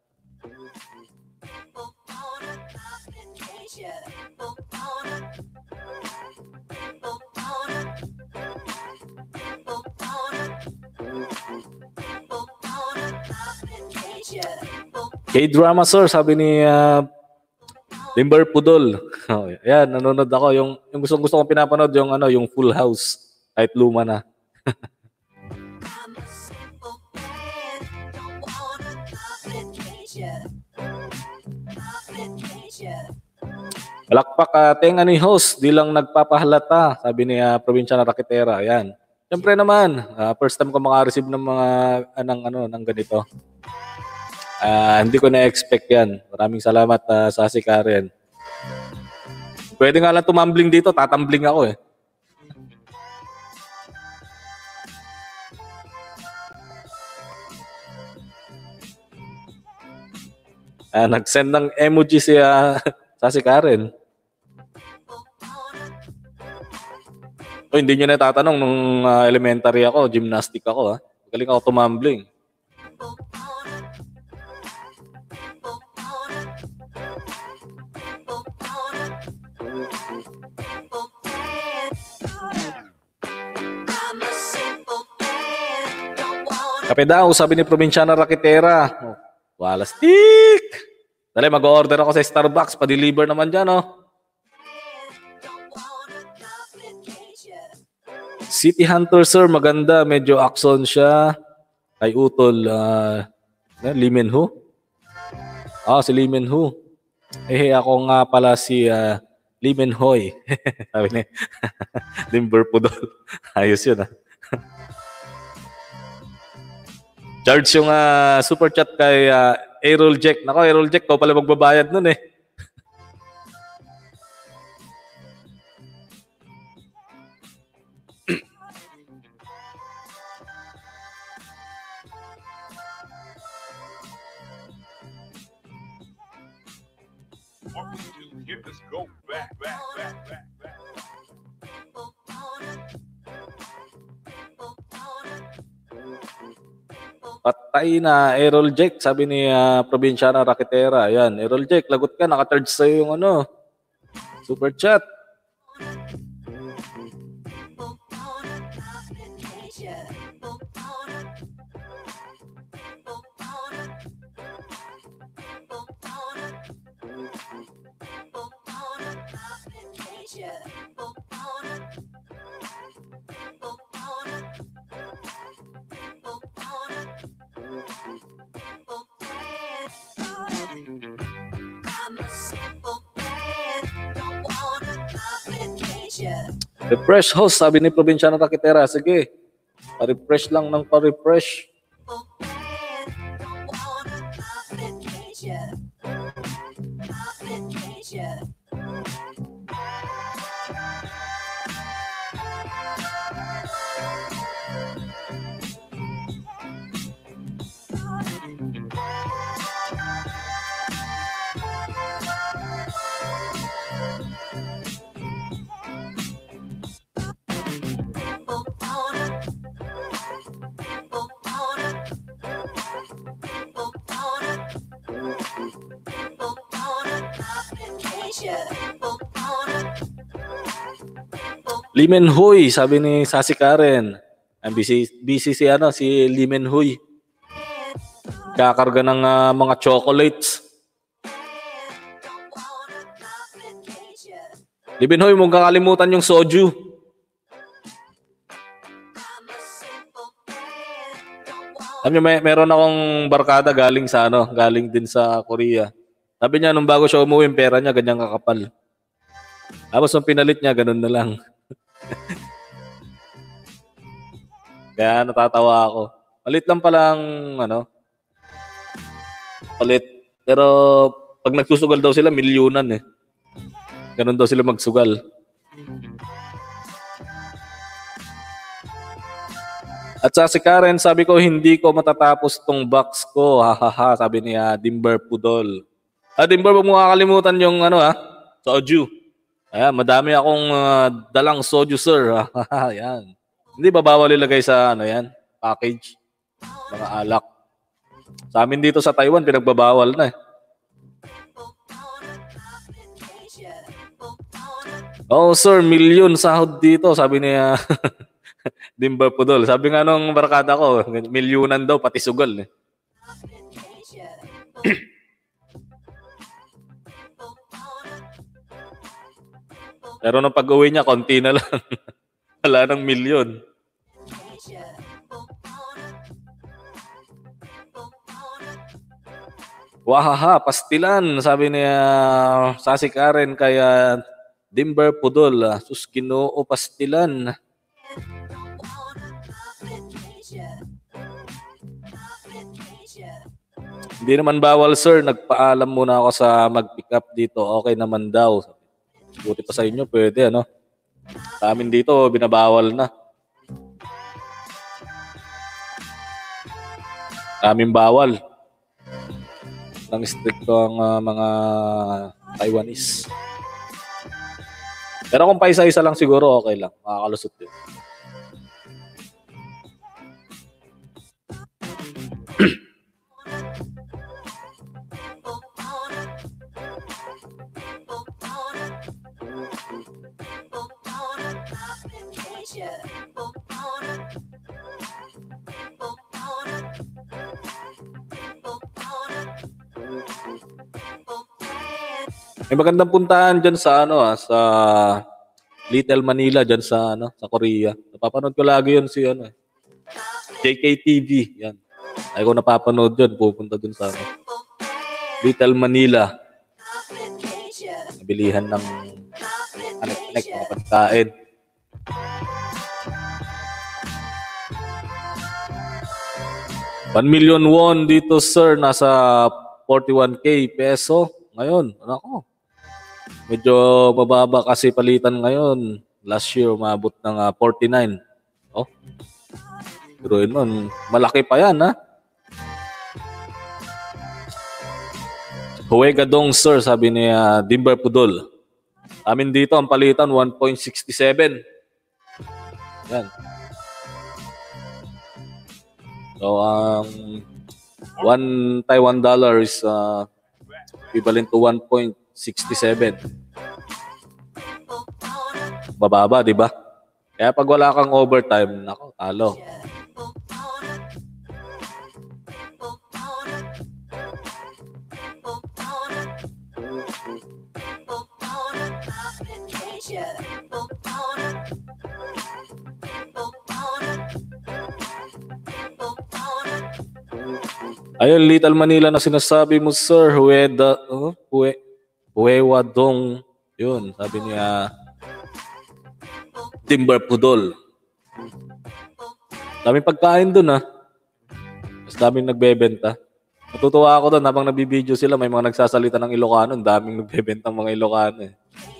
K-drama sir, sabi ni uh, Timber Pudol. Oh, yan, nanonood ako. Yung, yung gusto, gusto kong pinapanood, yung, ano, yung Full House. Kahit luma na. Palakpak ating uh, ani host, di lang nagpapahalata, sabi ni uh, Probinsyana Rakitera. Yan. Siyempre naman, uh, first time ko makareceive ng mga anang ano, ng ganito. Uh, hindi ko na-expect yan. Maraming salamat uh, sa si Karen. Pwede nga lang tumambling dito, tatambling ako eh. Uh, nag-send ng emoji si uh, sa si Karen. O, hindi nyo natatanong nung uh, elementary ako, gymnastic ako ha. Galing ako tumambling. Kape daw, sabi ni Probinsyana Rakitera. Oh, wala stick! Dali, mag-order ako sa Starbucks. Pa-deliver naman dyan, oh. City Hunter, sir, maganda. Medyo action siya. Kay Utol, uh, Lee Min-ho. Ah, si Lee Min-ho. Eh, ako nga pala si uh, Lee Min-hoy. Sabi ni Timber Pudol. Ayos yun, ah. Charge yung uh, super chat kay uh, Errol Jack. Nako, Errol Jack, ko pala magbabayad nun eh. One, two, hit this go back, back, back, back, back. Patay na, Errol Jack, sabi ni uh, Probinsyana Raketera. Yan, Errol Jack, lagot ka, nakacharge sa'yo yung ano, super chat. Refresh host, sabi ni Probinsyana Raketera. Sige, pa-refresh lang ng pa-refresh. Limen Huy, sabi ni Sassy Karen. Ang busy, busy si, ano, si Limen Huy. Kakarga ng uh, mga chocolates. Limen Huy, mong kakalimutan yung soju. Alam niyo, may, meron akong barkada galing sa ano, galing din sa Korea. Sabi niya, nung bago siya umuwi, yung pera niya, ganyang kakapal. Tapos nung pinalit niya, ganun na lang. Kaya natatawa ako. Palit lang palang, ano, palit. Pero pag nagsusugal daw sila, milyunan eh. Ganun daw sila magsugal. At sa si Karen, sabi ko, hindi ko matatapos tong box ko. Hahaha, sabi niya, Dimber Pudol. Ah, Dimber, huwag mo kakalimutan yung, ano ha, soju. Ayan, madami akong uh, dalang soju, sir. Ayan. Hindi ba bawal ilagay sa, ano yan, package? Mga alak. Sa amin dito sa Taiwan, pinagbabawal na eh. Oh, sir, milyon sahod dito, sabi niya. Dimba Pudol. Sabi nga nung barkada ko, milyunan daw, pati sugal eh. Pero nung pag-uwi niya, konti na lang. Wala ng milyon. Wahaha, pastilan, sabi niya Sassy Karen, kaya Dimber Pudol, sus Ginoo, pastilan. Hindi naman bawal, sir. Nagpaalam muna ako sa mag-pick up dito. Okay naman daw. Buti pa sa inyo, pwede, ano? Sa amin dito, binabawal na. Sa amin bawal. Nang stricto ang uh, mga Taiwanese. Pero kung paisa-isa lang siguro, okay lang. Makakalusot din. May magandang puntahan dyan sa ano ah, sa Little Manila dyan sa ano, sa Korea. Napapanood ko lagi 'yon si ano, J K T V, yan. Ay ko napapanood 'yon, pupunta dun sa ano, Little Manila. Bilihan ng anek-anek mga pagkain. one million won dito, sir, nasa forty-one K peso ngayon. Ano, medyo mababa kasi palitan ngayon. Last year, umabot ng uh, forty-nine. Oh. Pero yun, malaki pa yan, ha? Huwega dong sir, sabi ni uh, Dimber Pudol. Amin dito ang palitan one point six seven. Yan. So ang um, one Taiwan dollar is uh, equivalent to one point six seven. Bababa, di ba? Kaya pag wala kang overtime, nako, talo. Ayun, Little Manila na sinasabi mo, sir. Huweda, oh, huwe, huwewa dong. Yun, sabi niya, Timber Pudol. Daming pagkain dun, ha. Mas daming nagbebenta. Natutuwa ako doon habang nabibideo sila. May mga nagsasalita ng Ilocano. Daming nagbebenta ng mga Ilocano, eh.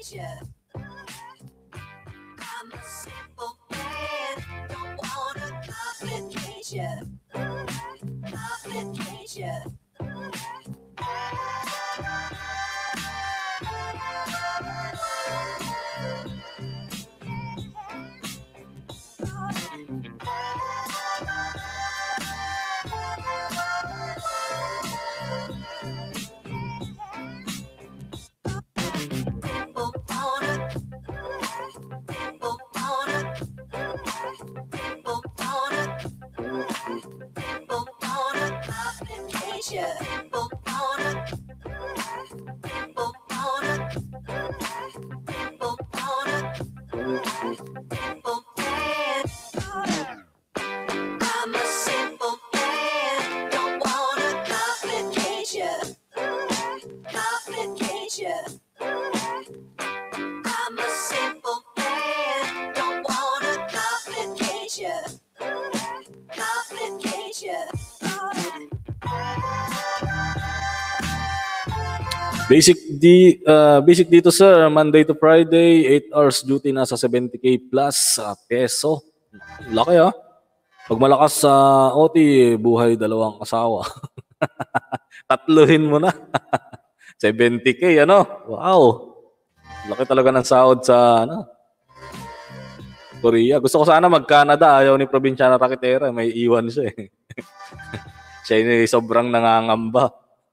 Basic di uh, basic dito sir, Monday to Friday, eight hours duty nasa seventy K plus uh, peso. Laki ah. Pag malakas sa uh, O T, buhay dalawang asawa. Tatluhin mo na. seventy K ano? Wow. Laki talaga ng sahod sa ano? Korea. Gusto ko sana mag-Canada, ayaw ni Probinsyana Rakitera, may iwan siya eh. Siya yung sobrang nangangamba.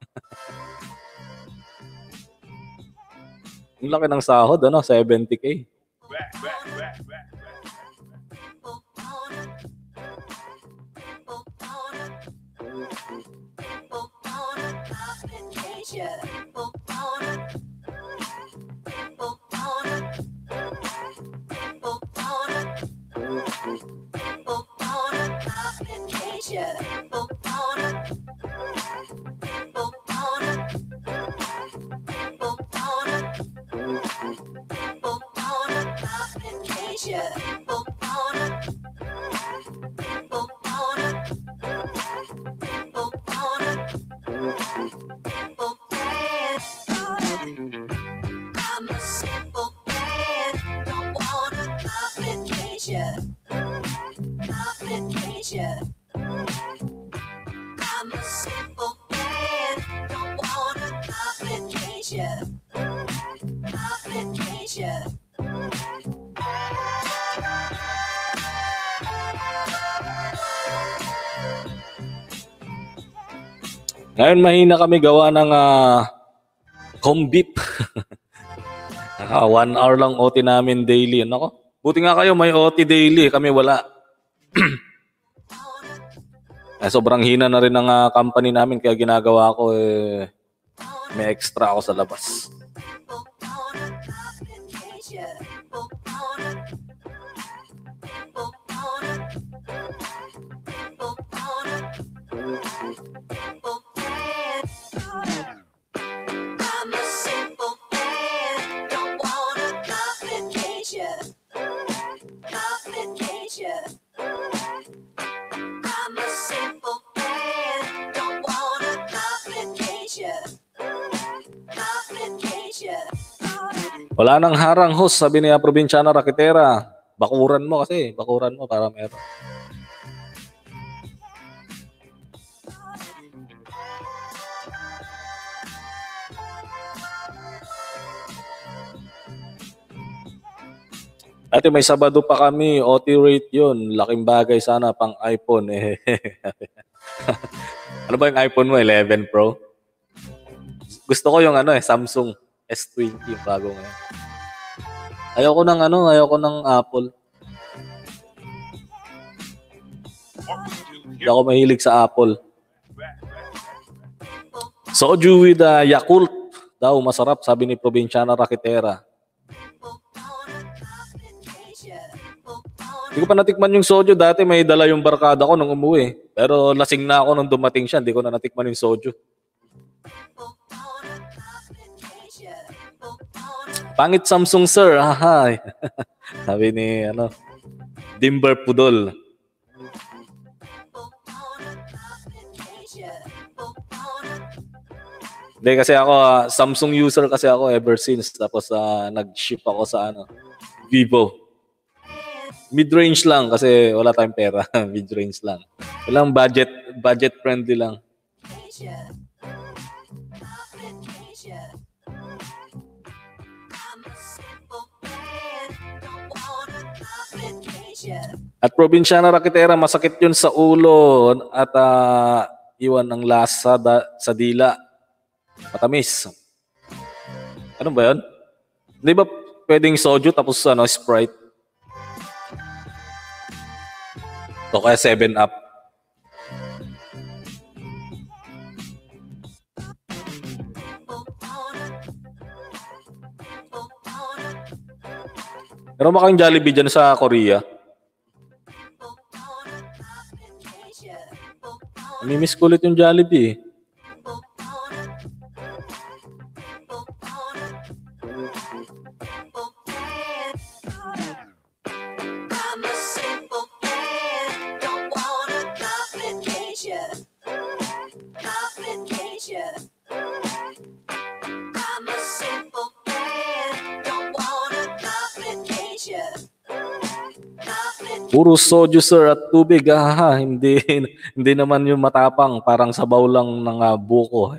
Ang laki ng sahod, ano? seventy K. Ngayon mahina kami gawa ng uh, combip. Naka one hour lang O T namin daily. Nako, buti nga kayo may O T daily, kami wala. eh, sobrang hina na rin ng uh, company namin kaya ginagawa ko eh, may extra ako sa labas. Wala nang harang host, sabi niya Probinsyana Rakitera. Bakuran mo kasi, bakuran mo para meron. Ate, may Sabado pa kami, O T rate yun. Laking bagay sana pang iPhone. Eh. Ano ba yung iPhone mo? eleven Pro? Gusto ko yung ano eh, Samsung S twenty, yung bago ngayon. Ayoko ng ano, ayoko ng Apple. Hindi ako mahilig sa Apple. Soju with uh, Yakult daw masarap, sabi ni Provinciana Rakitera. Hindi ko pa natikman yung soju. Dati may dala yung barkada ko nung umuwi. Pero lasing na ako nung dumating siya. Hindi ko na natikman yung soju. Pangit Samsung, sir. Haha. Sabi ni ano, Dimber Pudol. Hindi kasi ako, uh, Samsung user kasi ako ever since. Tapos uh, nag-ship ako sa ano, Vivo. Mid-range lang kasi wala tayong pera. Mid-range lang. Walang budget, budget friendly lang. At Provinciana Rakitera, masakit yun sa ulo at uh, iwan ng lasa da, sa dila. Matamis. Ano ba yun? Di ba pwedeng soju tapos ano, Sprite? O kaya seven up. Meron ba kayong Jollibee dyan sa Korea? Namimiss ko ulit yung Jollibee. Puro soju, sir, at tubig. Ah, hindi, hindi naman yung matapang. Parang sabaw lang ng uh, buko.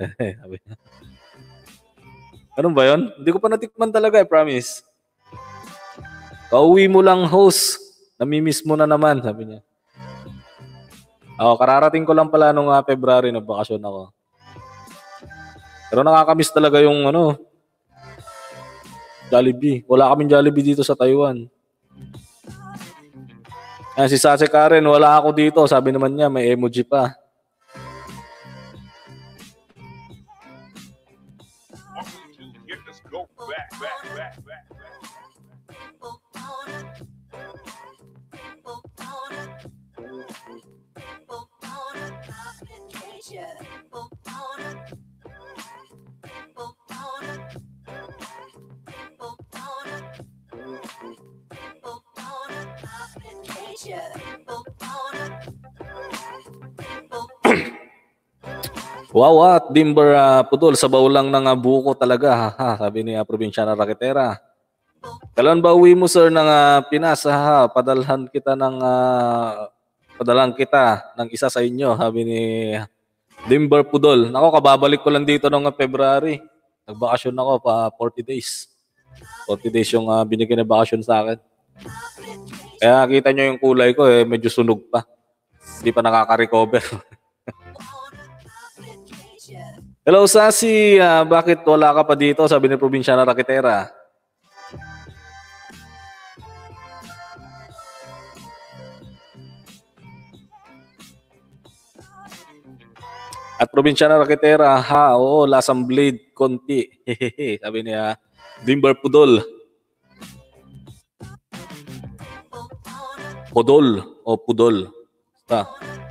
Ano ba yun? Hindi ko pa natikman talaga, I promise. Kauwi mo lang, host. Namimiss mo na naman, sabi niya. Ako, kararating ko lang pala nung uh, February na bakasyon ako. Pero nakakamiss talaga yung ano, Jollibee. Wala kaming Jollibee dito sa Taiwan. Yan, si Sase Karen, wala ako dito. Sabi naman niya, may emoji pa. Wow, at Dimber uh, Pudol, sabaw lang ng uh, buko talaga, ha, sabi ni uh, Provinciana Rakitera. Kailan ba uwi mo, sir, ng uh, Pinas? Ha, padalhan kita ng uh, padalhan kita ng isa sa inyo, sabi ni Dimber Pudol. Nako, kababalik ko lang dito noong uh, February. Nagbakasyon ako pa forty days. forty days yung uh, binigyan na bakasyon sa akin. Kaya kita nyo yung kulay ko, eh, medyo sunog pa. Hindi pa nakaka-recover. Hello, Sasi. Uh, bakit wala ka pa dito? Sabi ni Provinciana Rakitera. At Provinciana Rakitera, ha, oo, lasang blade, konti. Sabi niya, Dimber Pudol. Pudol o Pudol. Ta.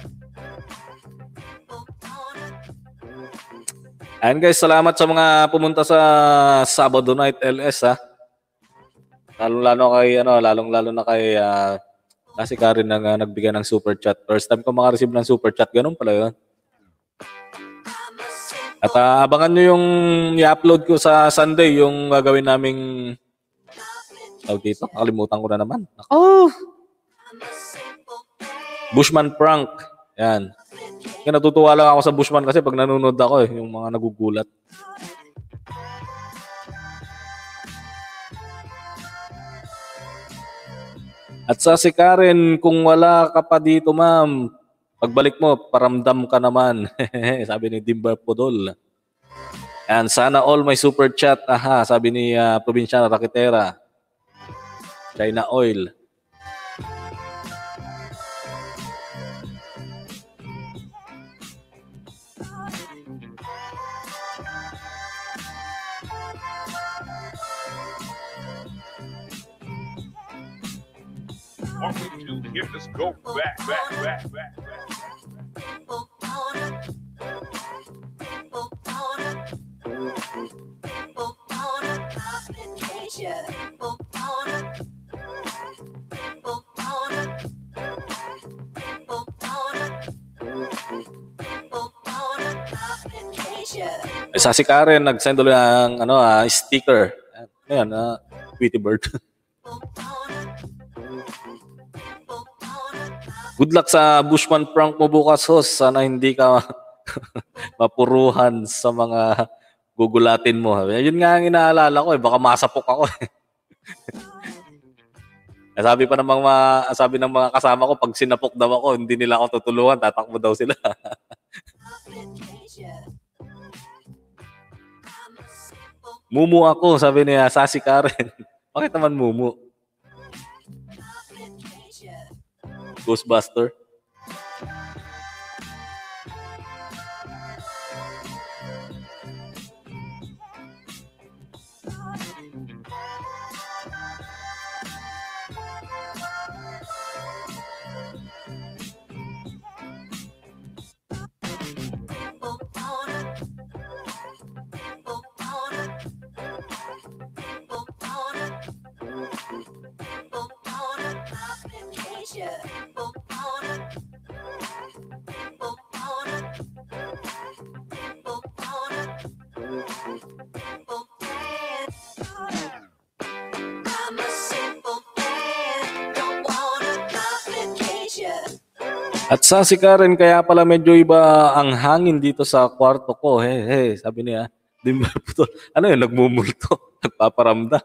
Ayan guys, salamat sa mga pumunta sa Sabado Night L S, ha. Lalong-lalo kay ano, lalong-lalo na kay uh, kasi Karen nang uh, nagbigay ng super chat. First time ko maka-receive ng super chat, ganun pala 'yun. At uh, abangan nyo yung i-upload ko sa Sunday, yung gagawin naming tawag dito, nakalimutan ko na naman. Oh! Bushman prank. Yan. Kaya natutuwa lang ako sa Bushman kasi pag nanonood ako, eh, yung mga nagugulat. At sa si Karen, kung wala ka pa dito, ma'am, pagbalik mo, paramdam ka naman. Sabi ni Dimber Podol. And sana all may super chat. Aha, sabi ni uh, Provinciana Rakitera. China Oil. One, two, here, let's go back, back, back, back, back. Eh, sa si Karen, nag-send ulit ng ano, ah, sticker. Ayan, ah, Tweety Bird. Good luck sa Bushman prank mo bukas, host. Sana hindi ka mapuruhan sa mga gugulatin mo. Yun nga ang inaalala ko eh. Baka masapok ako eh. Sabi pa ng mga, sabi ng mga kasama ko, pag sinapok daw ako, hindi nila ako tutulungan, tatakbo daw sila. Mumu ako, sabi niya, Sassy Karen. Bakit naman mumu? Ghostbuster. At sa si Karen, kaya pala medyo iba ang hangin dito sa kwarto ko. Hey, hey, sabi niya, Dimber Putol. Ano yun, nagmumulto, nagpaparamdam.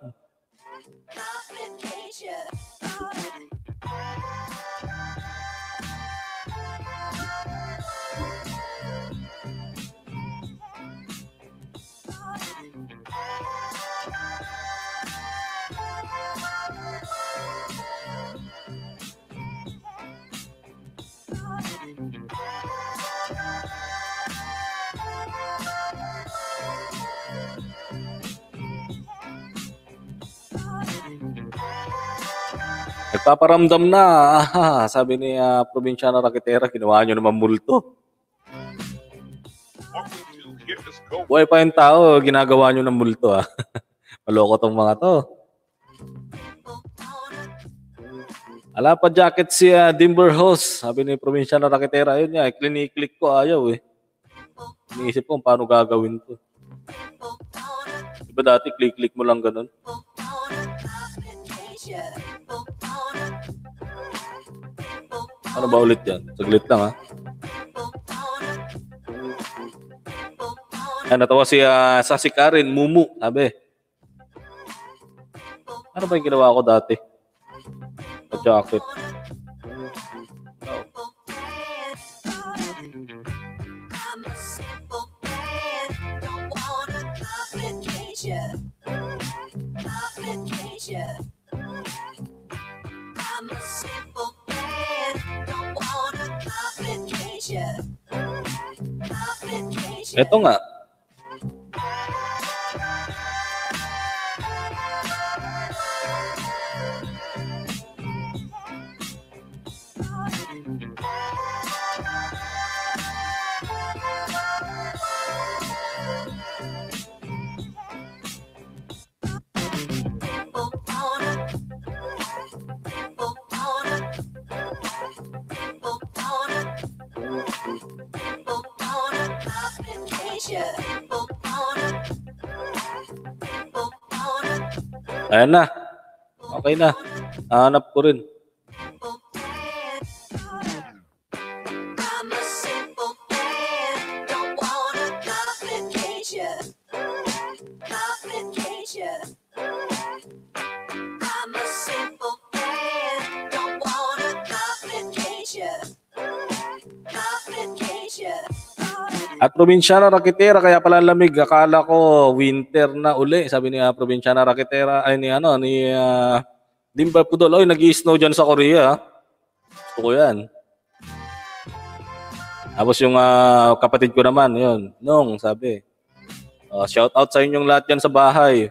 Nagpaparamdam na. Aha, sabi ni uh, Provinciana Rakitera, ginawa nyo naman multo. One, two, here, let's go. Buhay pa yung tao, ginagawa nyo ng multo. Ah. Maloko tong mga to. Ala pa jacket si uh, Dimber Host. Sabi ni Provinciana Rakitera, yun niya, klinik-click ko, ayaw eh. Iniisip ko paano gagawin to. Diba dati click-click mo lang ganun? Ano ba ulit yan? Saglit lang ha. Ay, natawa si uh, Sassy Karen, mumu, sabi. Ano ba yung ginawa ko dati? Sa jacket. Oh. Ito nga. Ayan na. Okay na. Hanap ko rin. At Probinsyana Rakitera, kaya pala lamig. Akala ko winter na uli. Sabi ni uh, Probinsyana Rakitera, ay ni ano, ni uh, Dimba Pudol. Oy, nag-i-snow dyan sa Korea. Gusto ko yan. Tapos yung uh, kapatid ko naman, yun. Nung, sabi. Uh, shout out sa inyong lahat dyan sa bahay.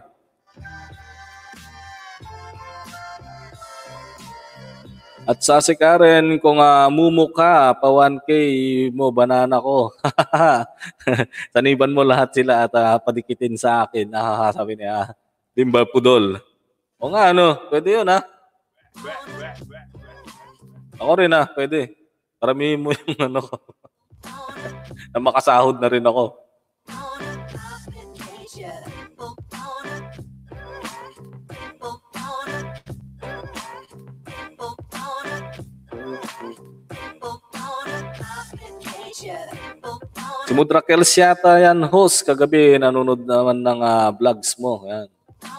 At sa si Karen, kung uh, mumuka, pa one K mo, banana ko. Saniban mo lahat sila at uh, padikitin sa akin. Ah, sabi niya, Dimba Pudol. O nga, ano, pwede yun, ha? Ako rin, ha, pwede. Paramihin mo yung ano ko. Na makasahod na rin ako. Si Mudra Kels yata yan, host. Kagabi nanonood naman ng uh, vlogs mo. Yan.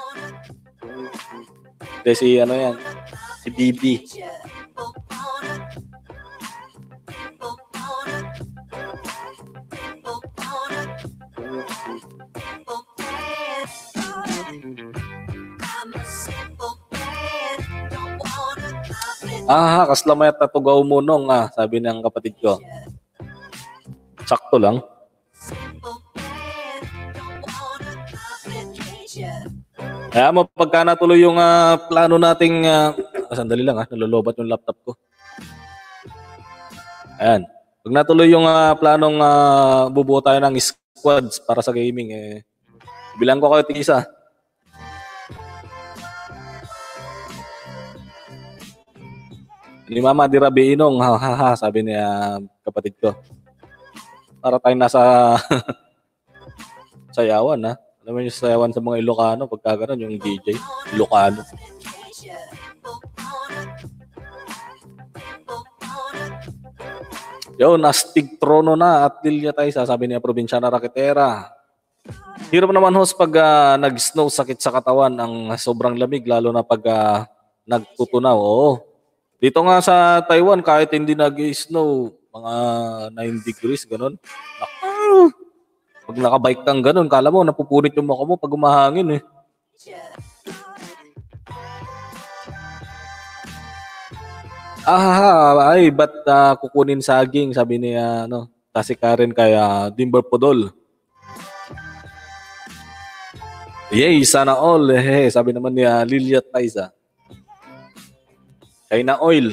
Kasi ano yan, si Bibi. Ah, kaslamay at tugaw mo nung, ah, sabi ng kapatid ko. Sakto lang. Kaya mo, pagka natuloy yung uh, plano nating, uh, sandali lang ha, nalolobat yung laptop ko. Ayan. Pag natuloy yung uh, planong uh, bubuo tayo ng squads para sa gaming, eh, bilang ko kayo tig-isa. Ni Mama Dirabe Inong, ha, ha, ha, sabi niya kapatid ko. Para tayong nasa sayawan, ha? Alam mo yung sayawan sa mga Ilocano, pagka gano'n, yung D J, Ilocano. Yun, astig trono na at Lilia tayo, sabi niya Probinsyana Rakitera. Hirap naman host pag uh, nag-snow, sakit sa katawan, ang sobrang lamig, lalo na pag uh, nagtutunaw. Oo. Dito nga sa Taiwan, kahit hindi nag-snow, mga nine degrees, gano'n. Pag nakabike kang gano'n, kala mo, napupunit yung mukha mo pag umahangin eh. Ah, ay, ba't uh, kukunin saging, sabi ni, uh, ano, kasi Karen kaya Dimber Pudol. Yay, sana all. Eh, sabi naman ni uh, Lilia Taisa. China Oil.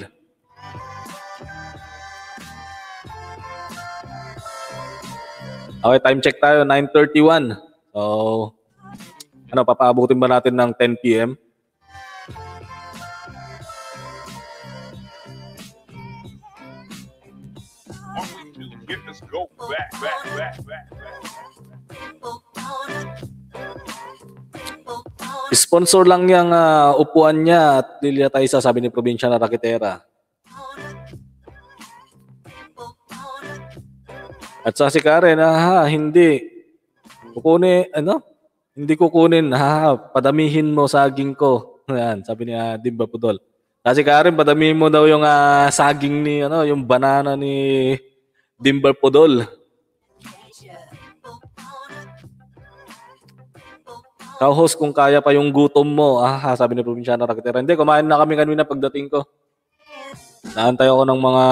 Okay, time check tayo, nine thirty-one. So, ano, papaabutin ba natin ng ten P M? Let's go back, back, back, back, back. Sponsor lang yung uh, upuan niya at Lilia Taisa, sabi ni Probinsyana Rakitera. At sa si Karen, ha, hindi. Kukunin, ano? Hindi kukunin, ha, padamihin mo saging ko. Yan, sabi niya Dimba Pudol. Kasi Karen, padamihin mo daw yung uh, saging ni, ano, yung banana ni Dimba Pudol. Ikaw host, kung kaya pa yung gutom mo, ah, sabi ni Probinsyana Rakitera. Hindi, kumain na kami kanina pagdating ko. Naantay ako ng mga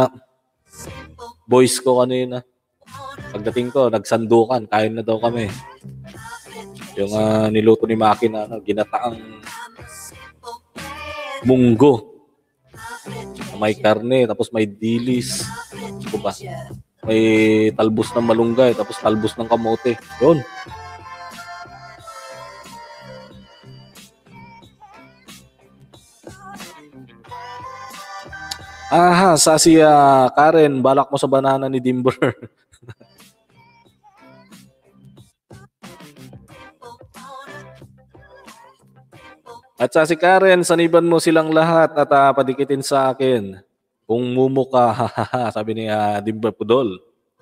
boys ko kanina. Pagdating ko, nagsandukan, kain na daw kami. Yung uh, niluto ni Maki na ano, ginataang munggo. May karne, tapos may dilis. Ito ba? May talbos ng malunggay, tapos talbos ng kamote. Yun. Aha, sa si uh, Karen, balak mo sa banana ni Dimber. At sa si Karen, saniban mo silang lahat at uh, padikitin sa akin. Kung mumuka, hahaha, sabi ni uh, Dimber Pudol.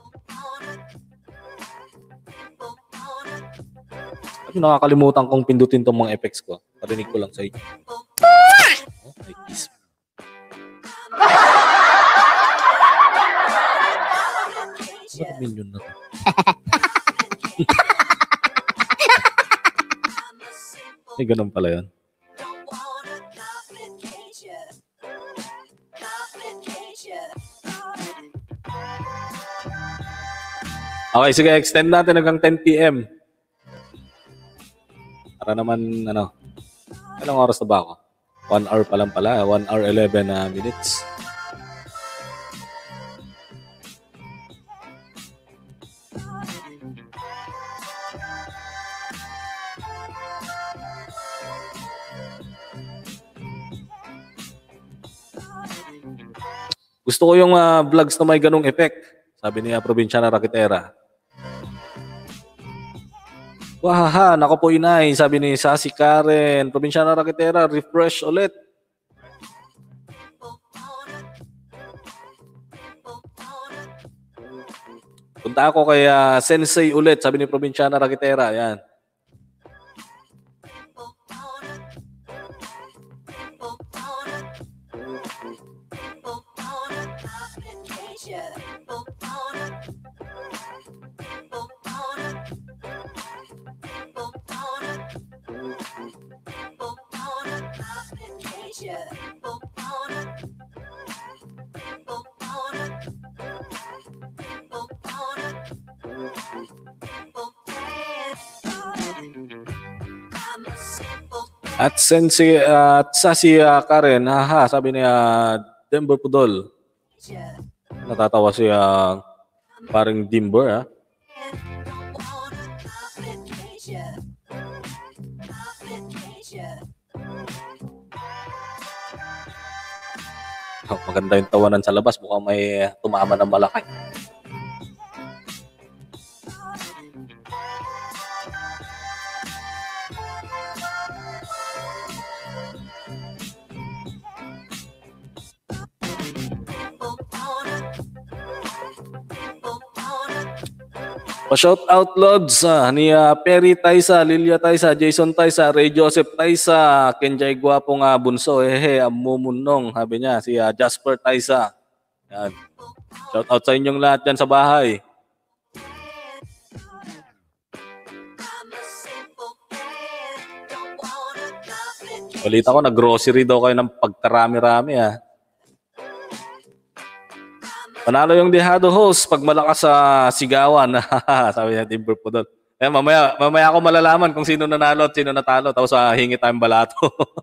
At nakakalimutan kong pindutin tong mga effects ko. Parinig ko lang sa inyo. Oh, my kiss. Ano minion na to? Eh, ganun pala yun. Okay, sige, extend natin hanggang ten p.m. Para naman, ano, ilang oras na ba ako? One hour pa lang pala. One hour, eleven uh, minutes. Gusto ko yung uh, vlogs na may ganung effect. Sabi niya, Probinsyana Rakitera. Wahaha, nako po inay, sabi ni Sassy Karen. Probinsyana Rakitera, refresh ulit. Punta ako kay uh, Sensei ulit, sabi ni Probinsyana Rakitera. Yan. At Sensei uh, at Sassy uh, Karen, haha, sabi niya uh, Denver Pudol. Natatawa si uh, parang Dimber, ha? Oh, maganda yung tawanan sa labas. Mukhang may tumama ng malaki. Pa-shout out Lods ah, ni uh, Perry Taisa, Lilia Taisa, Jason Taisa, Ray Joseph Taisa, Kenjay Gwapong uh, bunso, hehe, amumunong, sabi niya, si uh, Jasper Taisa. Yan. Shout out sa inyong lahat dyan sa bahay. Balita ko, nag-grocery daw kayo ng pagkarami-rami ah. Panalo yung Dehado host pag malakas sa sigawan. Sabi niya, Timber po doon. Eh, mamaya, mamaya ako malalaman kung sino nanalo at sino natalo. Tapos uh, hingi tayong balato.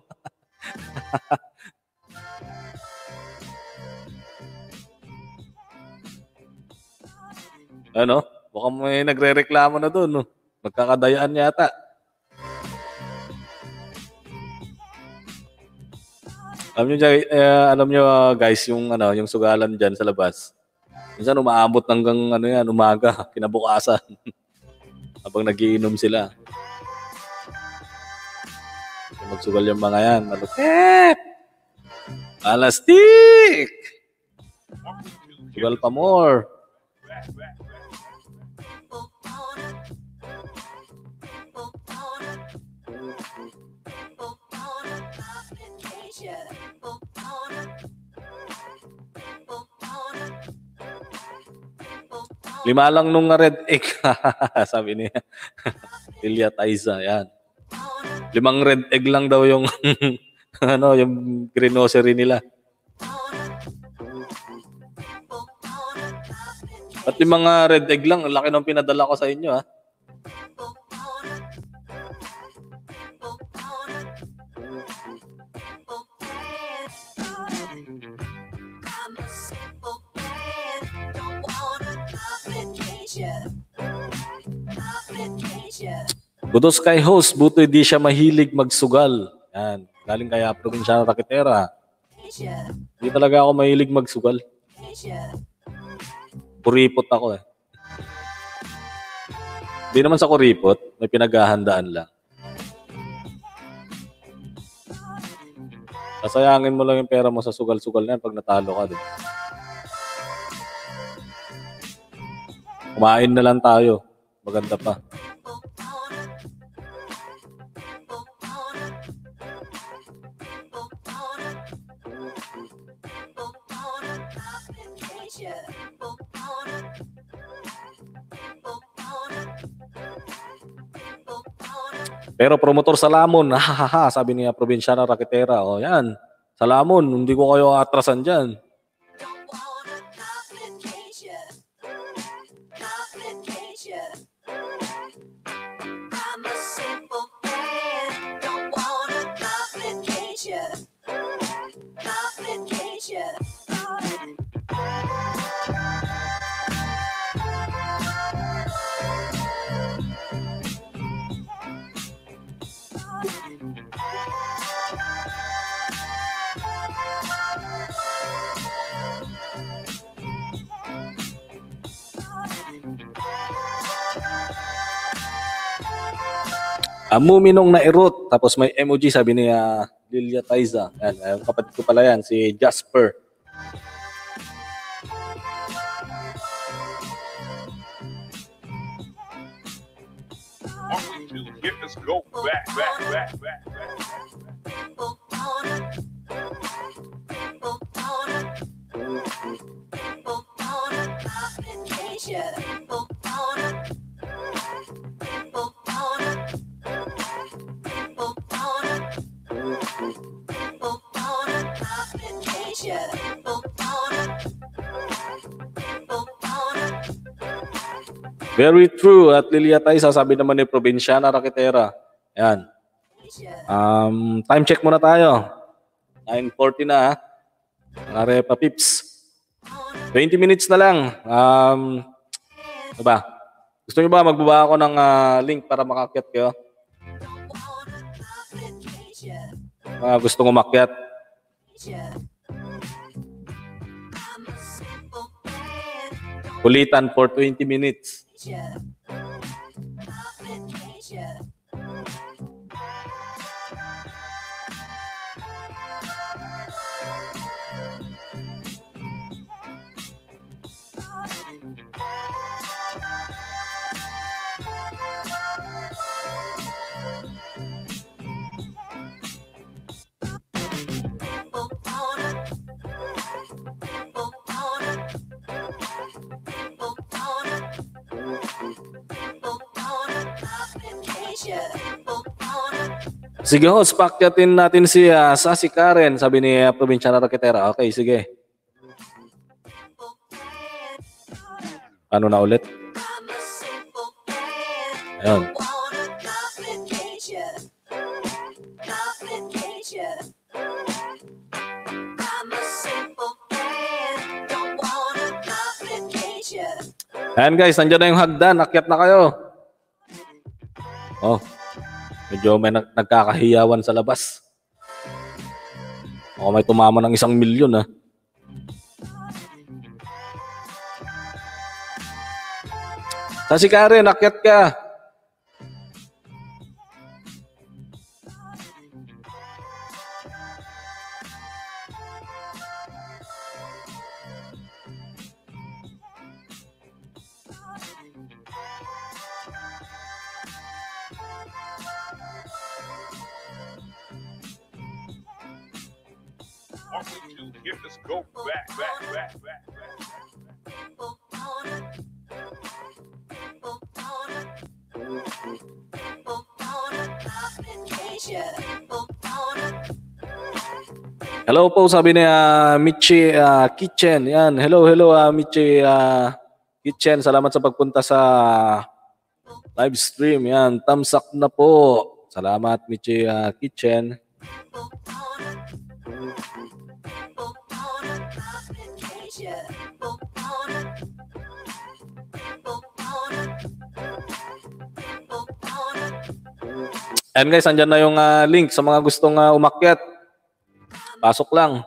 Ano? Mukhang may nagre-reklamo na doon. No? Magkakadayaan yata. Alam niyo, uh, alam niyo uh, guys, yung ano, yung sugalan diyan sa labas. Minsan umaabot hanggang ano yan, umaga, kinabukasan. Habang nagiinom sila. Magsugal yung mga yan. Malupit! Alastik! Sugal pa more. Lima lang nung red egg. Sabi niya. Lilia Taisa, yan. Limang red egg lang daw yung ano, yung grocery nila. At yung mga red egg lang, ang laki ng pinadala ko sa inyo, ha. Butos kay host, buto di siya mahilig magsugal. Yan, galing kaya Probinsyana Rakitera. Hindi talaga ako mahilig magsugal. Kuripot ako eh. Hindi naman sa kuripot, may pinaghahandaan lang. Kasayangin mo lang yung pera mo sa sugal-sugal na yan pag natalo ka. Diba? Kumain na lang tayo. Maganda pa. Pero promotor sa Lamon, hahaha, sabi niya Probinsyana Raketera. O yan, sa Lamon, hindi ko kayo atrasan dyan. Amuminong na irot. Tapos may emoji, sabi niya Lilia Taiza. Yan, yung kapatid ko pala yan, si Jasper. One, two, here, let's go back, back, back, back, back. Very true. At Lilia Taiza, sabi naman ni Probinsyana Raketera. Yan. Um, time check muna tayo. nine forty na ha. Mga Repa Pips. twenty minutes na lang. Um, ano ba? Gusto niyo ba magbaba ako ng uh, link para makakyat kayo? Uh, gusto ko makyat. Kulitan for twenty minutes. Sige host, pakyatin natin si uh, Sassy Karen, sabi ni uh, Probinsyana Raketera. Okay, sige. Ano na ulit? Ayun. Ayan guys, nandiyan na yung hagdan. Akyat na kayo. Oh. Medyo may nag nagkakahiyawan sa labas. O may tumama ng isang milyon ha. Sassy Karen, akyat ka. One, two, here, let's go back, back, back, back, back. Hello po, sabi ni uh, Michi uh, Kitchen. Yan, hello, hello uh, Michi uh, Kitchen. Salamat sa pagpunta sa live stream. Yan, thumbs up na po. Salamat Michi uh, Kitchen. And guys, andyan na yung uh, link sa mga gustong uh, umakyat. Pasok lang.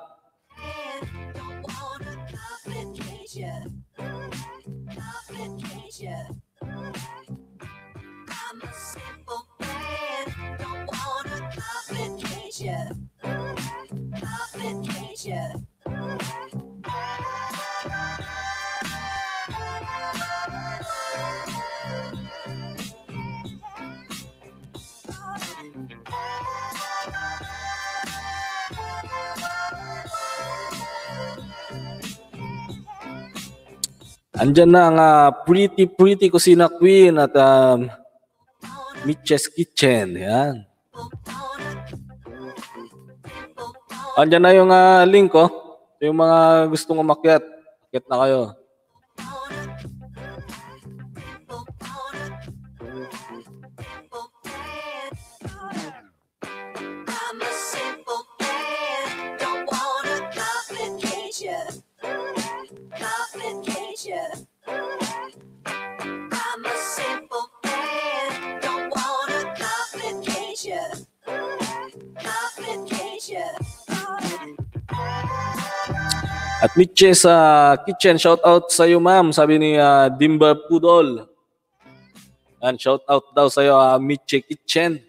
Andyan na ang uh, pretty pretty Kusina Queen at um, Mitch's Kitchen. Yan. Andyan na yung uh, link, oh. Yung mga gustong umakyat. Akyat na kayo. At Mitch's uh, Kitchen, shout out sa iyo ma'am, sabi ni uh, Dimber Pudol. And shout out daw sa iyo uh, Mitch's Kitchen.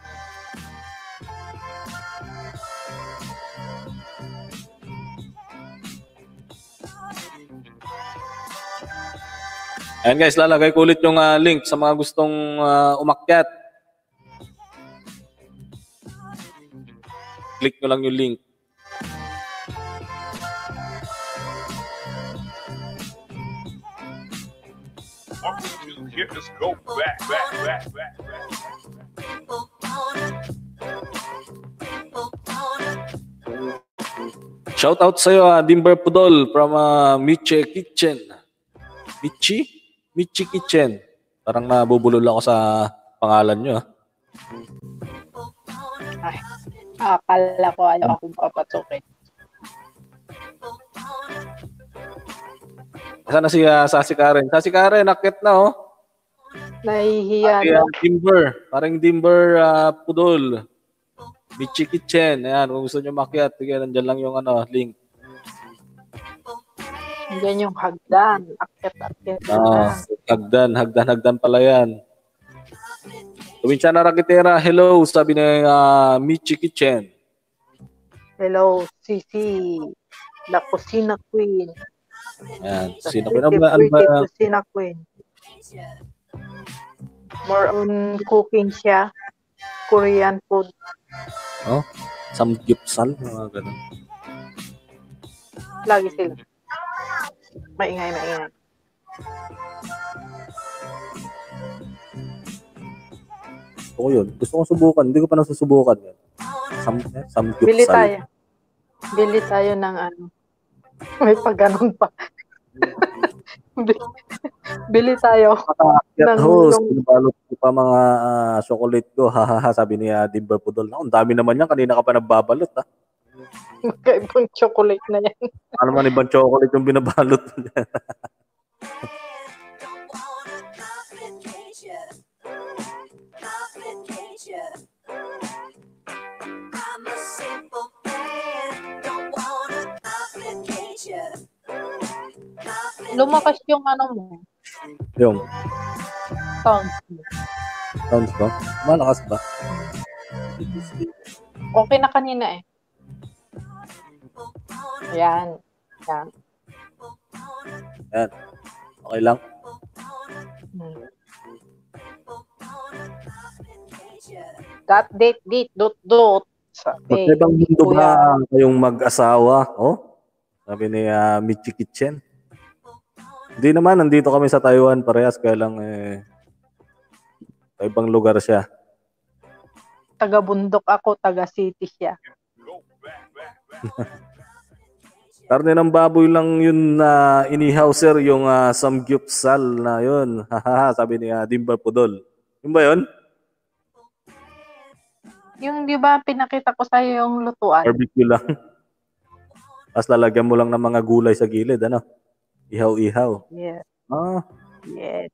Ayan guys, lalagay ko ulit yung uh, link sa mga gustong uh, umakyat. Click nyo lang yung link. Here, let's go back, back, back, back, back. Shout out sa iyo, uh, Dimber Pudol from uh, Michi Kitchen. Michi? Michi Kitchen. Parang nabubulol ako sa pangalan nyo. Ay, akala ko ayaw akong papatukin. Saan na si uh, Sasi Karen? Sasi Karen, nakit na oh. Nahihiya Ay, na. uh, Dimber. Parang Dimber uh, Pudol. Michi Kitchen. Ayan, kung gusto nyo makiat, sige, nandyan lang yung ano, link. Yan yung hagdan. Akit-akit. Ah, hagdan, hagdan, hagdan pala yan. Provinciana Rakitera, hello, sabi ni uh, Michi Kitchen. Hello, Sisi. La Kusina Queen. Ayan, The sino pretty, ba? Ano ba? pretty Kusina Queen. More on cooking siya. Korean food. Oh, samgyupsal, mga ganun. Lagi sila. Maingay, maingay. Gusto ko yun. Gusto kong subukan. Hindi ko pa nasusubukan yan. Sam, eh, samgyupsal. Bili tayo. Bili tayo ng ano. May pagganon pa. Bili tayo. Ng host, pinabalot ko pa mga uh, chocolate ko. Hahaha, sabi ni uh, Dimber Pudol. Ang dami naman yan. Kanina ka pa nagbabalot, ha? Magkaibang chocolate na yan. Ano man ibang chocolate yung binabalot mo yan? Lumakas yung ano mo. Yung Sound. sounds ba? Malakas ba? Okay na kanina eh. Ayan. Ayan. Yan. Okay lang. Hmm. Dot, date, date, dot, dot. Sabi. Magkaibang mundo Kuya. ba kayong mag-asawa? Oh? Sabi ni uh, Michi Kitchen. Hindi naman, nandito kami sa Taiwan parehas, kaya lang eh, sa ibang lugar siya. Taga bundok ako, taga city siya. Karne ng baboy lang yun na inihaw sir, yung uh, samgyupsal na yun. Hahaha, sabi ni uh, Dimber Pudol. Yun ba yun? Yung di ba pinakita ko sa iyo yung lutuan? Barbecue lang. Tapos lalagyan mo lang ng mga gulay sa gilid, ano? Ihaw-ihaw. Yes. Ah, Yes.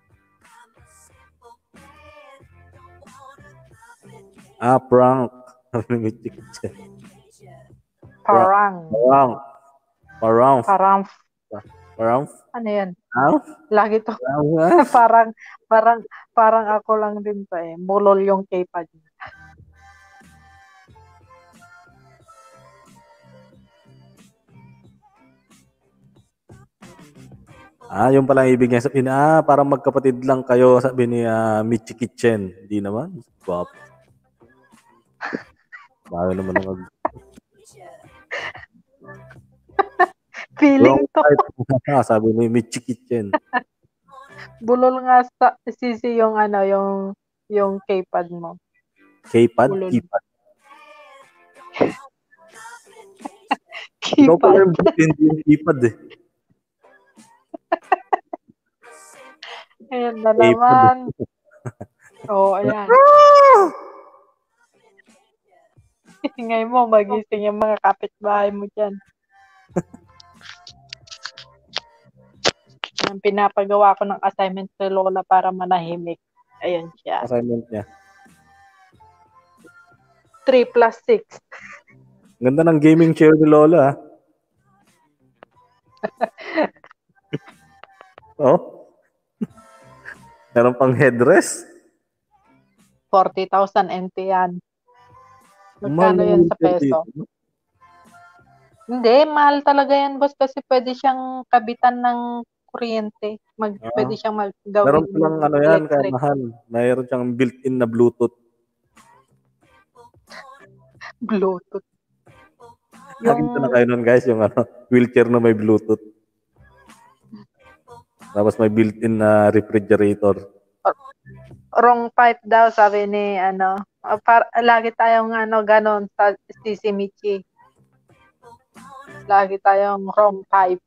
ah prank. Michi Kitchen. Parang. Parang. Parang. Parang. Parang. Ano yan? Ah? Lagi to. Parang. parang, parang, parang ako lang din to eh. Bulol yung K-pad. Ah, yung pala ang ibig niya sabihin. Ah, parang magkapatid lang kayo, sabi ni uh, Michi Kitchen. Hindi naman. Guwapo. Bago naman ang mag... Feeling to. Sabi ni Michi Kitchen. Bulol nga sa sisi yung ano, yung Yung keypad mo. Keypad? Ulol. Keypad. Ikaw pala Keypad. yung hindi yung keypad eh. Ayan na Keypad. naman. Oo, oh, ayan. Ngayon mo, magising yung mga kapitbahay mo dyan. Ang pinapagawa ko ng assignment sa Lola para manahimik. Ayan siya. Assignment niya. three plus six. Ganda ng gaming chair ni Lola. Oh. Meron pang headrest. forty thousand N T yan. Mahal Magkano ng yan sa wheelchair peso? dito. Hindi, mahal talaga yan, boss, kasi pwede siyang kabitan ng kuryente. Mag, Ah. Pwede siyang Meron maggawing palang ano yan, kaya electric. mahal. Mayroon siyang built-in na Bluetooth. Bluetooth. Nakita na Yung kayo nun guys, yung ano, wheelchair na may Bluetooth. Tapos may built-in na refrigerator. wrong pipe daw, sabi ni, ano, ah, par, lagi tayong, ano, ganon sa Sisi Michi. Lagi tayong wrong pipe.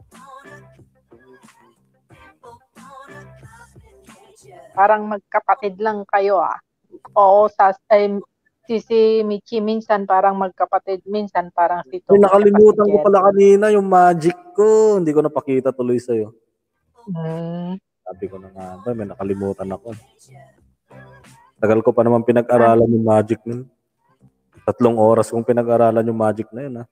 Parang magkapatid lang kayo, ah. Oo, sa, ay, Sisi Michi, minsan parang magkapatid, minsan parang si Ay, Toby. nakalimutan ko pala kanina yung magic ko. Hindi ko napakita tuloy sa'yo. Hmm. Sabi ko na nga ba, may nakalimutan ako. Tagal ko pa naman pinag-aralan yung magic nun. Tatlong oras kong pinag-aralan yung magic na yun, ha.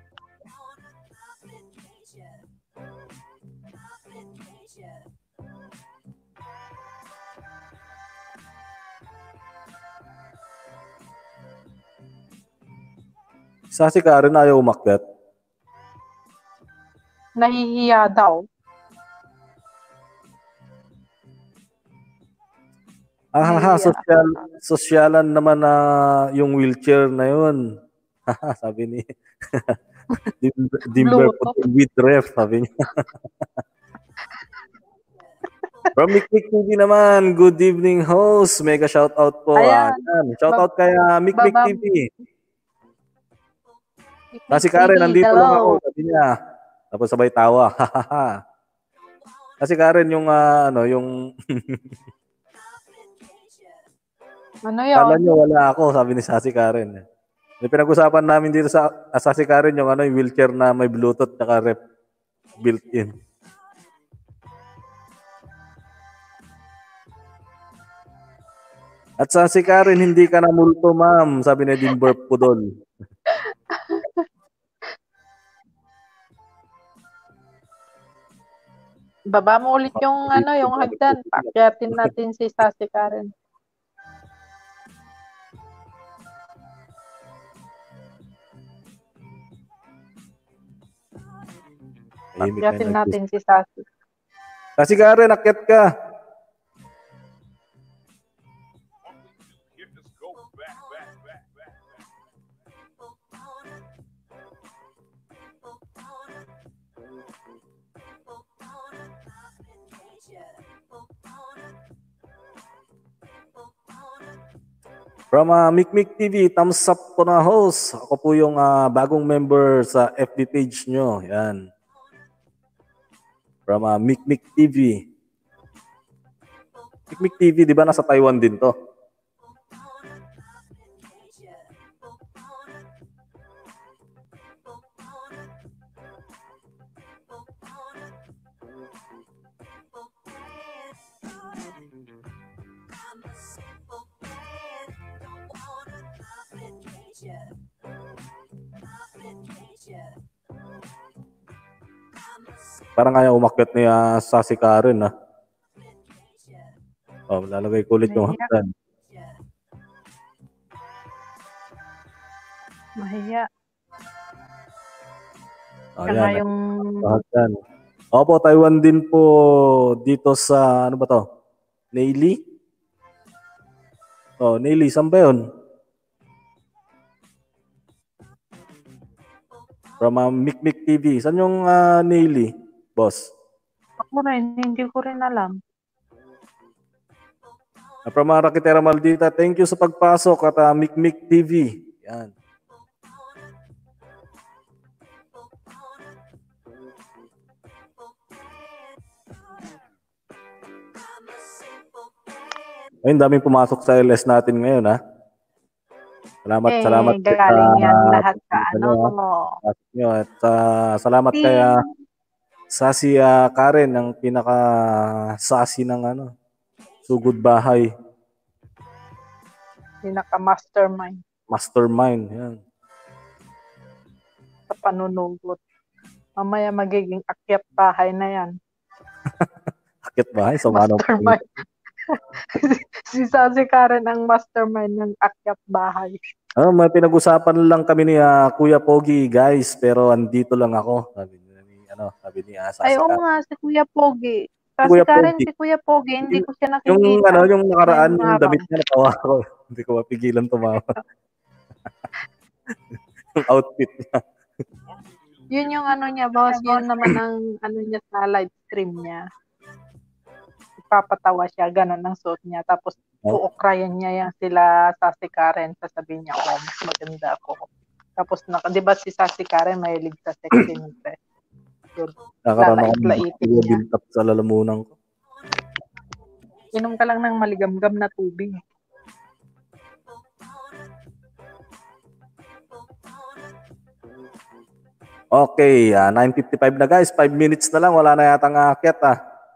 Sa si Karen ayaw umakyat. Nahihiya daw. Ah, ha, Nahihiya. social, sosyalan naman na yung wheelchair na yun. Sabi ni Dim- Dimber Bluetooth. with ref, sabi niya. From Mikmik T V naman, good evening host. Mega shoutout po. Ayan. Ayan. Shoutout kay uh, Mikmik Babam. T V. Kasi Karen, nandito lang ako, sabi niya. Tapos sabay tawa. Kasi Karen, yung uh, ano, yung ano yun? kala nyo wala ako, sabi ni Sassy Karen. Yung pinag-usapan namin dito sa uh, Sassy Karen, yung ano, yung wheelchair na may Bluetooth at rep built-in. At Sassy Karen, hindi ka na multo, ma'am, sabi ni Dimber Pudol. Baba mo ulit yung ano, yung hagdan. Pakyatin natin si Sassy Karen. Pakyatin natin si Sassy. Sassy Karen, akyat ka. From uh, Mikmik T V, thumbs up po na host. Ako po yung uh, bagong member sa F B page nyo. Yan. From uh, Mikmik T V. Mikmik T V, di ba nasa Taiwan din to? Parang kaya umakyat ni uh, Sassy Karen, ha? Oh, lalagay ko ulit yung hagdan. Mahiya. Oh, Kaya yan. yung... Hagdan. Opo, Taiwan din po dito sa, ano ba to? Neily? Oh, Neily, saan ba yun? From uh, Mikmik T V. Saan yung uh, Neily, boss? Ako rin, hindi ko rin alam. From uh, Rakitera Maldita, thank you sa pagpasok at uh, Mikmik T V. Yan. Ayun, daming pumasok sa L S natin ngayon, ha? Salamat, Eh, salamat. galing yan lahat sa ano. At, yun, at uh, salamat Si, kaya sa si uh, Karen, ang pinaka-sassy ng ano, sugod bahay. pinaka-mastermind Mastermind, yan. sa panunugot. Mamaya magiging akyat bahay na yan. Akyat bahay? So, ano? Mastermind. Si Sassy Karen ang mastermind ng akyat bahay. Oh, may pinag-usapan lang kami ni uh, Kuya Pogi, guys, pero andito lang ako. Sabi ni ano, sabi ni uh, Ay, oo nga, si Kuya Pogi. Sassy Kuya Karen, Pogi. si Kuya Pogi, hindi ko siya nakikita. Yung ano, yung nakaraan, Ngayong yung araw. damit niya, natawa ko. Hindi ko mapigilan tumawa. Yung outfit niya. Yun yung ano niya, boss. Yun naman ang ano niya sa live stream niya. Ipapatawa siya, ganun ang suot niya. Tapos, Oh. uokrayan niya yan sila Sassy Karen. Sasabihin niya, oh, mas maganda ako. Tapos, naka, di ba si Sassy Karen mahilig sa sexy nito? Yun. Nakaroon ako Lalait-laitin ng niya. build up sa lalamunan ko. Inom ka lang ng maligamgam na tubig. Okay, uh, nine fifty-five na guys. five minutes na lang. Wala na yatang aakyat ah.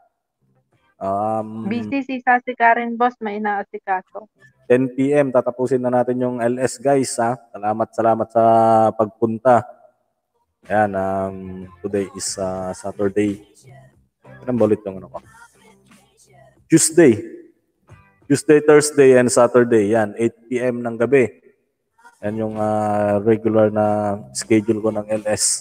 Um, Busy si Sassy Karen, boss. May inaasikaso. ten p m tatapusin na natin yung L S guys ha. Salamat, salamat sa pagpunta. Ayan, um, today is uh, Saturday. Ilan ba ulit yung ano ko? Tuesday. Tuesday, Thursday, and Saturday. Yan, eight p m ng gabi. Yan yung uh, regular na schedule ko ng L S.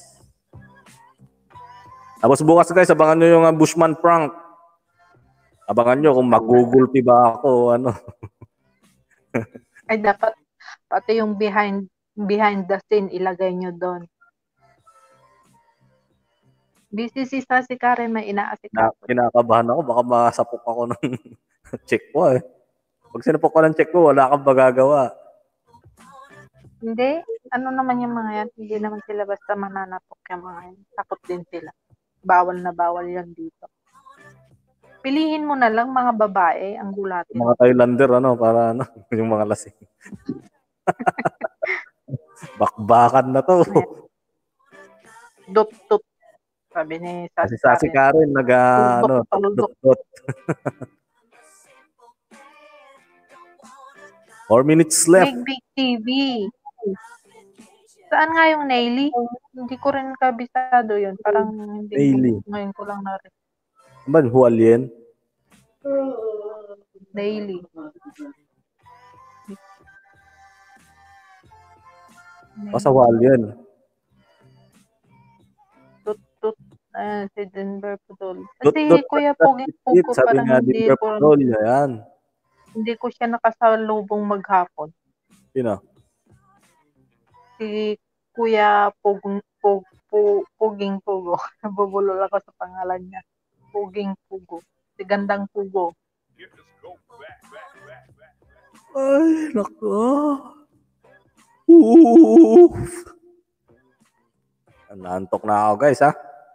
Tapos bukas guys, abangan nyo yung uh, Bushman prank. Abangan nyo kung magugulpi ba ako o ano. Ay, dapat pati yung behind behind the scene ilagay nyo doon. Busy si Sassy Karen, may Na, inaasikaso. kinakabahan ako, baka masapok ako ng check ko eh. Pag sinapok ko ng check ko, wala kang magagawa. Hindi, ano naman yung mga yan? Hindi naman sila basta mananapok yung mga yan. Takot din sila. Bawal na bawal yan dito. Pilihin mo na lang mga babae ang gulatin. Mga Thailander, ano, para ano, yung mga lasing. Bakbakan na to. Dot-dot. Sabi ni Kasi Sassy Sassy Karen, nag, uh, ano, Tuldok, dot-dot. Four minutes left. Big Big T V. Saan nga yung Naily? Hindi ko rin kabisado yun. Parang hindi Naily. ko, ngayon ko lang narin. Ba, Hualien? Naily. Basta Hualien. Tut-tut. Ayan, si Denver Pudol. Dot, Kasi dot, Kuya dot, Pogi dot, Pugo, sabi parang nga hindi Denver ko, Patrol, yan. hindi ko siya nakasalubong maghapon. Sino? Si Kuya Pugong Pug, Pug, Puging Pugo. Nabubulol ako sa pangalan niya. Puging Pugo. Si Gandang Pugo. Get this go back, back, back, back. Ay, nako. Oof. Naantok na ako guys ha.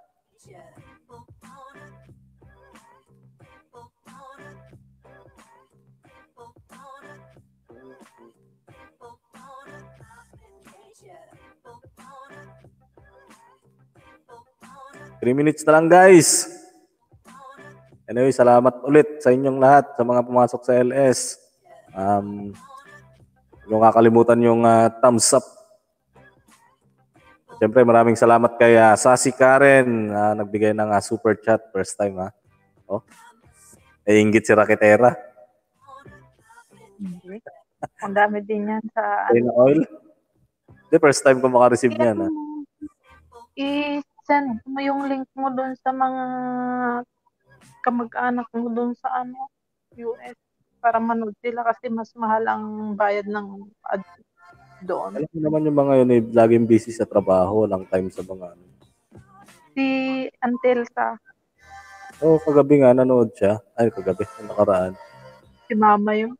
Three minutes na lang guys. Anyway, salamat ulit sa inyong lahat, sa mga pumasok sa L S. Um, huwag kakalimutan yung uh, thumbs up. Siyempre, maraming salamat kay uh, Sassy Karen, uh, nagbigay ng uh, super chat first time ha. Oh. Eh, inggit si Rakitera. Hindi. Ang dami din yan sa Ayun na oil. Hindi, first time ko makareceive niyan. Ha? I-send mo yung link mo doon sa mga kamag-anak mo doon sa ano, U S para manood sila kasi mas mahal ang bayad ng ad doon. Alam mo naman yung mga yun eh, laging busy sa trabaho, walang time sa mga ano. Si Antelsa, Oh, kagabi nga nanood siya. Ay, kagabi, yung nakaraan. Si mama yun.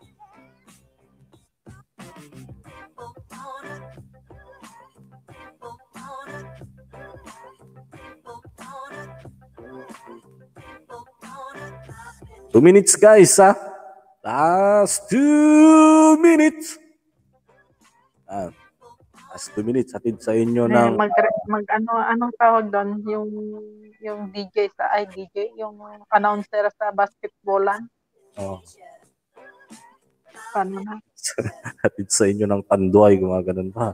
Two minutes guys ha. Last two minutes. Ah, last two minutes. Hatid sa inyo Eh, ng mag, mag ano, anong tawag doon? Yung, yung D J sa, ay D J, yung announcer sa basketballan. oh, Paano na? hatid sa inyo ng tanduay. Gumaganon pa.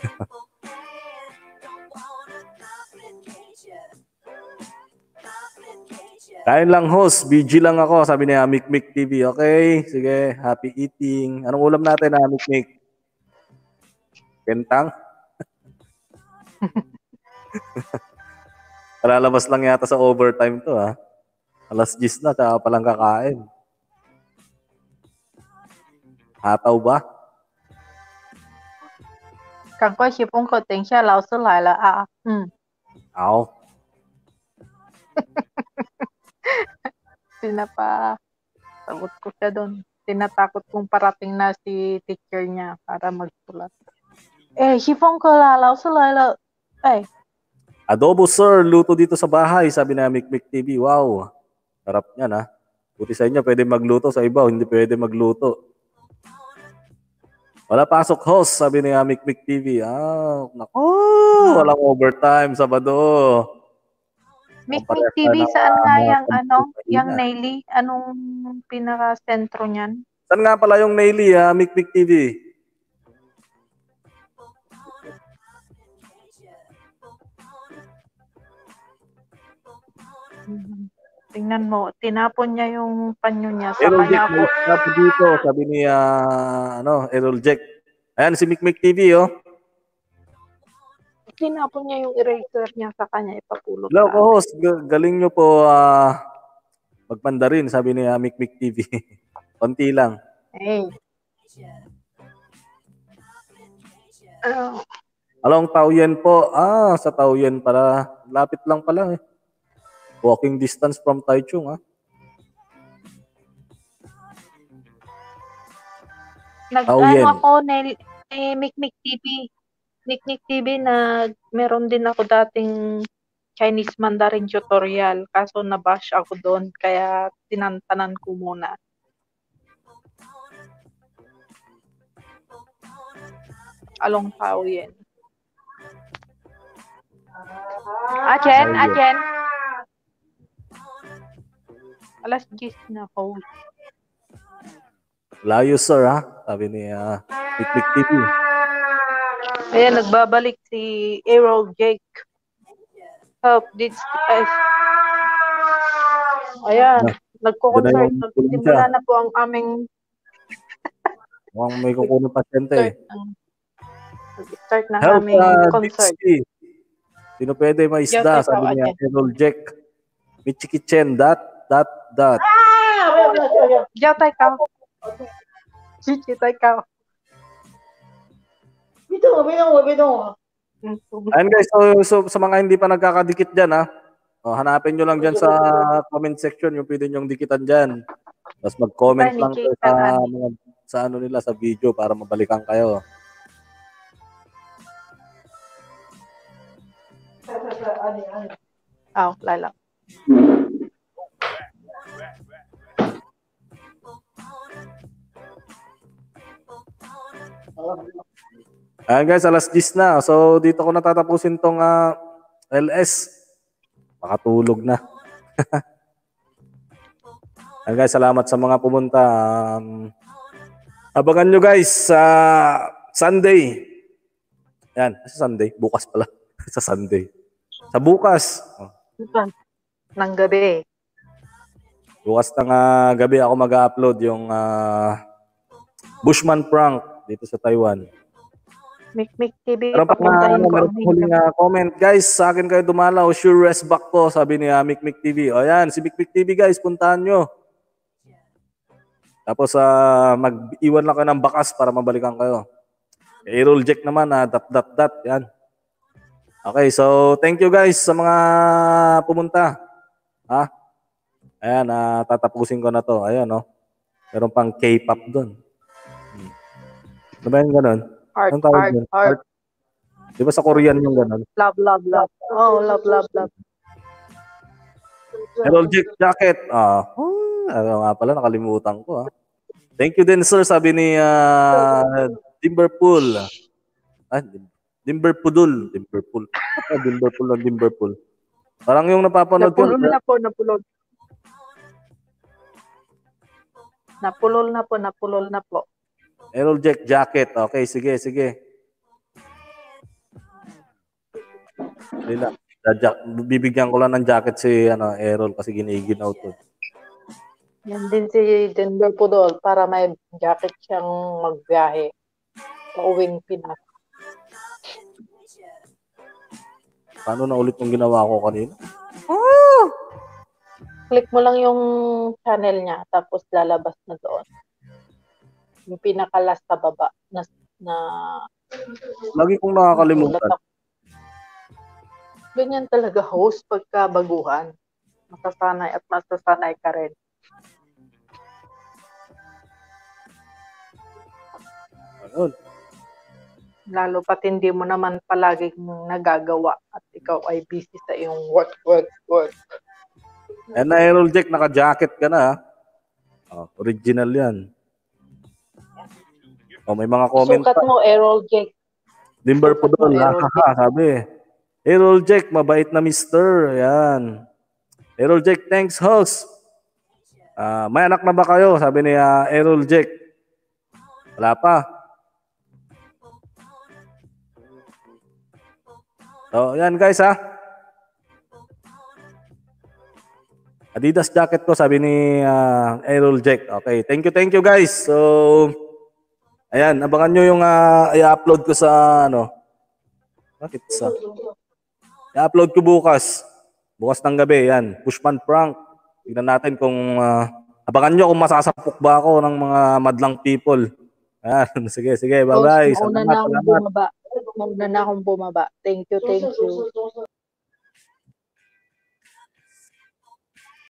Kain lang host, B G lang ako, sabi niya Mikmik T V. Okay, sige, happy eating. Anong ulam natin na Mikmik? Kentang? Lalabas lang yata sa overtime to ha. Alas diyes na, tsaka palang kakain. Hataw ba? 赶快去风口，等一下老师来了啊！嗯， Aw. pinapa sagot ko siya doon. Tinatakot kong parating na si teacher niya para magsulat. Eh, si Fong ko la, lao sa lala. Ay, Adobo sir, luto dito sa bahay, sabi na Mikmik T V. Wow, sarap niyan ha. Buti sa inyo, pwede magluto, sa iba, hindi pwede magluto. Wala pasok host, sabi ni Mikmik T V. Ah, nako, walang overtime, Sabado. Mikmik T V, saan nga yung ano, yung Naily? Anong pinaka-sentro niyan? Saan nga pala yung Naily ha, Mikmik T V? Mhm. Tingnan mo, tinapon niya yung panyo niya sa Errol kanya Jack, ko. may dito, sabi ni ah, ano, Errol Jack. Ayan si Mikmik T V oh. Tinapon niya yung eraser niya sa kanya, ipapulot Hello sa co-host, G- galing nyo po ah, magpandarin, sabi ni ah, Mikmik T V. Konti lang. Eh. Uh, Along Taoyuan po. Ah, sa Taoyuan para. Lapit lang pala eh. Walking distance from Taichung ah. Nag-ano ako, Nel, eh, Mikmik T V. Mikmik T V na meron din ako dating Chinese Mandarin tutorial. Kaso nabash ako doon, kaya tinantanan ko muna. Along Taoyuan. Achen, Achen. Alas diyes na ako. Layo sir ha. Sabi ni ah, Mikmik T V. Ayan, nagbabalik si Errol Jake. Help, this ay. Ayan, nagko-concert. Ganun yung Nagsimula na po ang aming Mukhang may kukunin pasyente eh. start ng Help aming uh, concert. Dixie. Sino pwede may isda? Yes, Sabi ikaw, niya, Achen. Errol Jack. Michi Kitchen, dot, dot, dot. Diyaw tayo ka. Chichi tayo ka. Ayan guys, so, so sa mga hindi pa nagkakadikit dyan ha, oh, hanapin nyo lang dyan sa comment section yung pwede nyong dikitan dyan. Tapos mag-comment Diba, ni lang kayo Jake sa, Tanani? mga, sa ano nila, sa video para mabalikan kayo. Oh, lala. Ayan guys, alas diyes na. So dito ko natatapusin tong ah, L S. Makatulog na. Ayan guys, salamat sa mga pumunta. Um, abangan nyo guys sa Sunday. Ayan, sa Sunday. Bukas pala. sa Sunday. Sa bukas. Oh, Nang gabi. bukas ng ah, gabi ako mag-upload yung ah, Bushman prank dito sa Taiwan. Mikmik T V, Meron pa nga, papuntahin ano, ko meron ang pa huling video. ah, comment. Guys, sa akin kayo dumalaw. Sure rest back ko, sabi ni uh, Mikmik T V. O yan, si Mikmik T V guys, puntahan nyo. Tapos uh, mag-iwan lang kayo ng bakas para mabalikan kayo. Errol Jack naman, ah, dot, dot, dot. Yan. Okay, so thank you guys sa mga pumunta. Ha? Ayan, uh, tatapusin ko na to. Ayan, no? Meron pang K-pop doon. Hmm. Ano ba yung ganun? Heart, Anong tawag heart, yun? heart. Di ba sa Korean yung ganun? Love, love, love. Oh, love, love, love. Errol Jack jacket. Ah, oh, ano nga pala, nakalimutan ko. Ah. Thank you din, sir. Sabi ni uh, Timberpool. Ah, Timberpudul. Timberpool. Ah, Timberpool na Timberpool. Parang yung napapanood ko. Napulol na po, napulol. Napulol na po, napulol na po. Errol Jack jacket. Okay, sige, sige. Lila. Bibigyan ko lang ng jacket si ano, Errol kasi giniginaw to. Yan din si Denver Pudol para may jacket siyang magbiyahe. Pauwing Pinas. Paano na ulit yung ginawa ko kanina? Oh! Click mo lang yung channel niya tapos lalabas na doon. Yung pinakalas sa baba na, na lagi kong nakakalimutan. Ganyan talaga host pagka baguhan. Masasanay at masasanay ka rin. Ayun. Lalo pat hindi mo naman palaging nagagawa at ikaw ay busy sa iyong work, work, work. And na Errol Jack, naka-jacket ka na. Oh, original yan. Oh, may mga comment. Sukat mo, Errol Jack. Dimber po doon. Sabi. Errol Jack, mabait na mister. Ayan. Errol Jack, thanks host. Uh, may anak na ba kayo? Sabi ni uh, Errol Jack. Wala pa. So, yan guys ha. Adidas jacket ko, sabi ni uh, Errol Jack. Okay, thank you, thank you guys. So, ayan, abangan nyo yung uh, i-upload ko sa ano. Bakit sa? I-upload ko bukas. Bukas ng gabi, yan. Pushman prank. Tignan natin kung, uh, abangan nyo kung masasapok ba ako ng mga madlang people. Ayan, sige, sige, bye-bye. Mauna na akong bumaba. Mauna na akong bumaba. Thank you, thank you.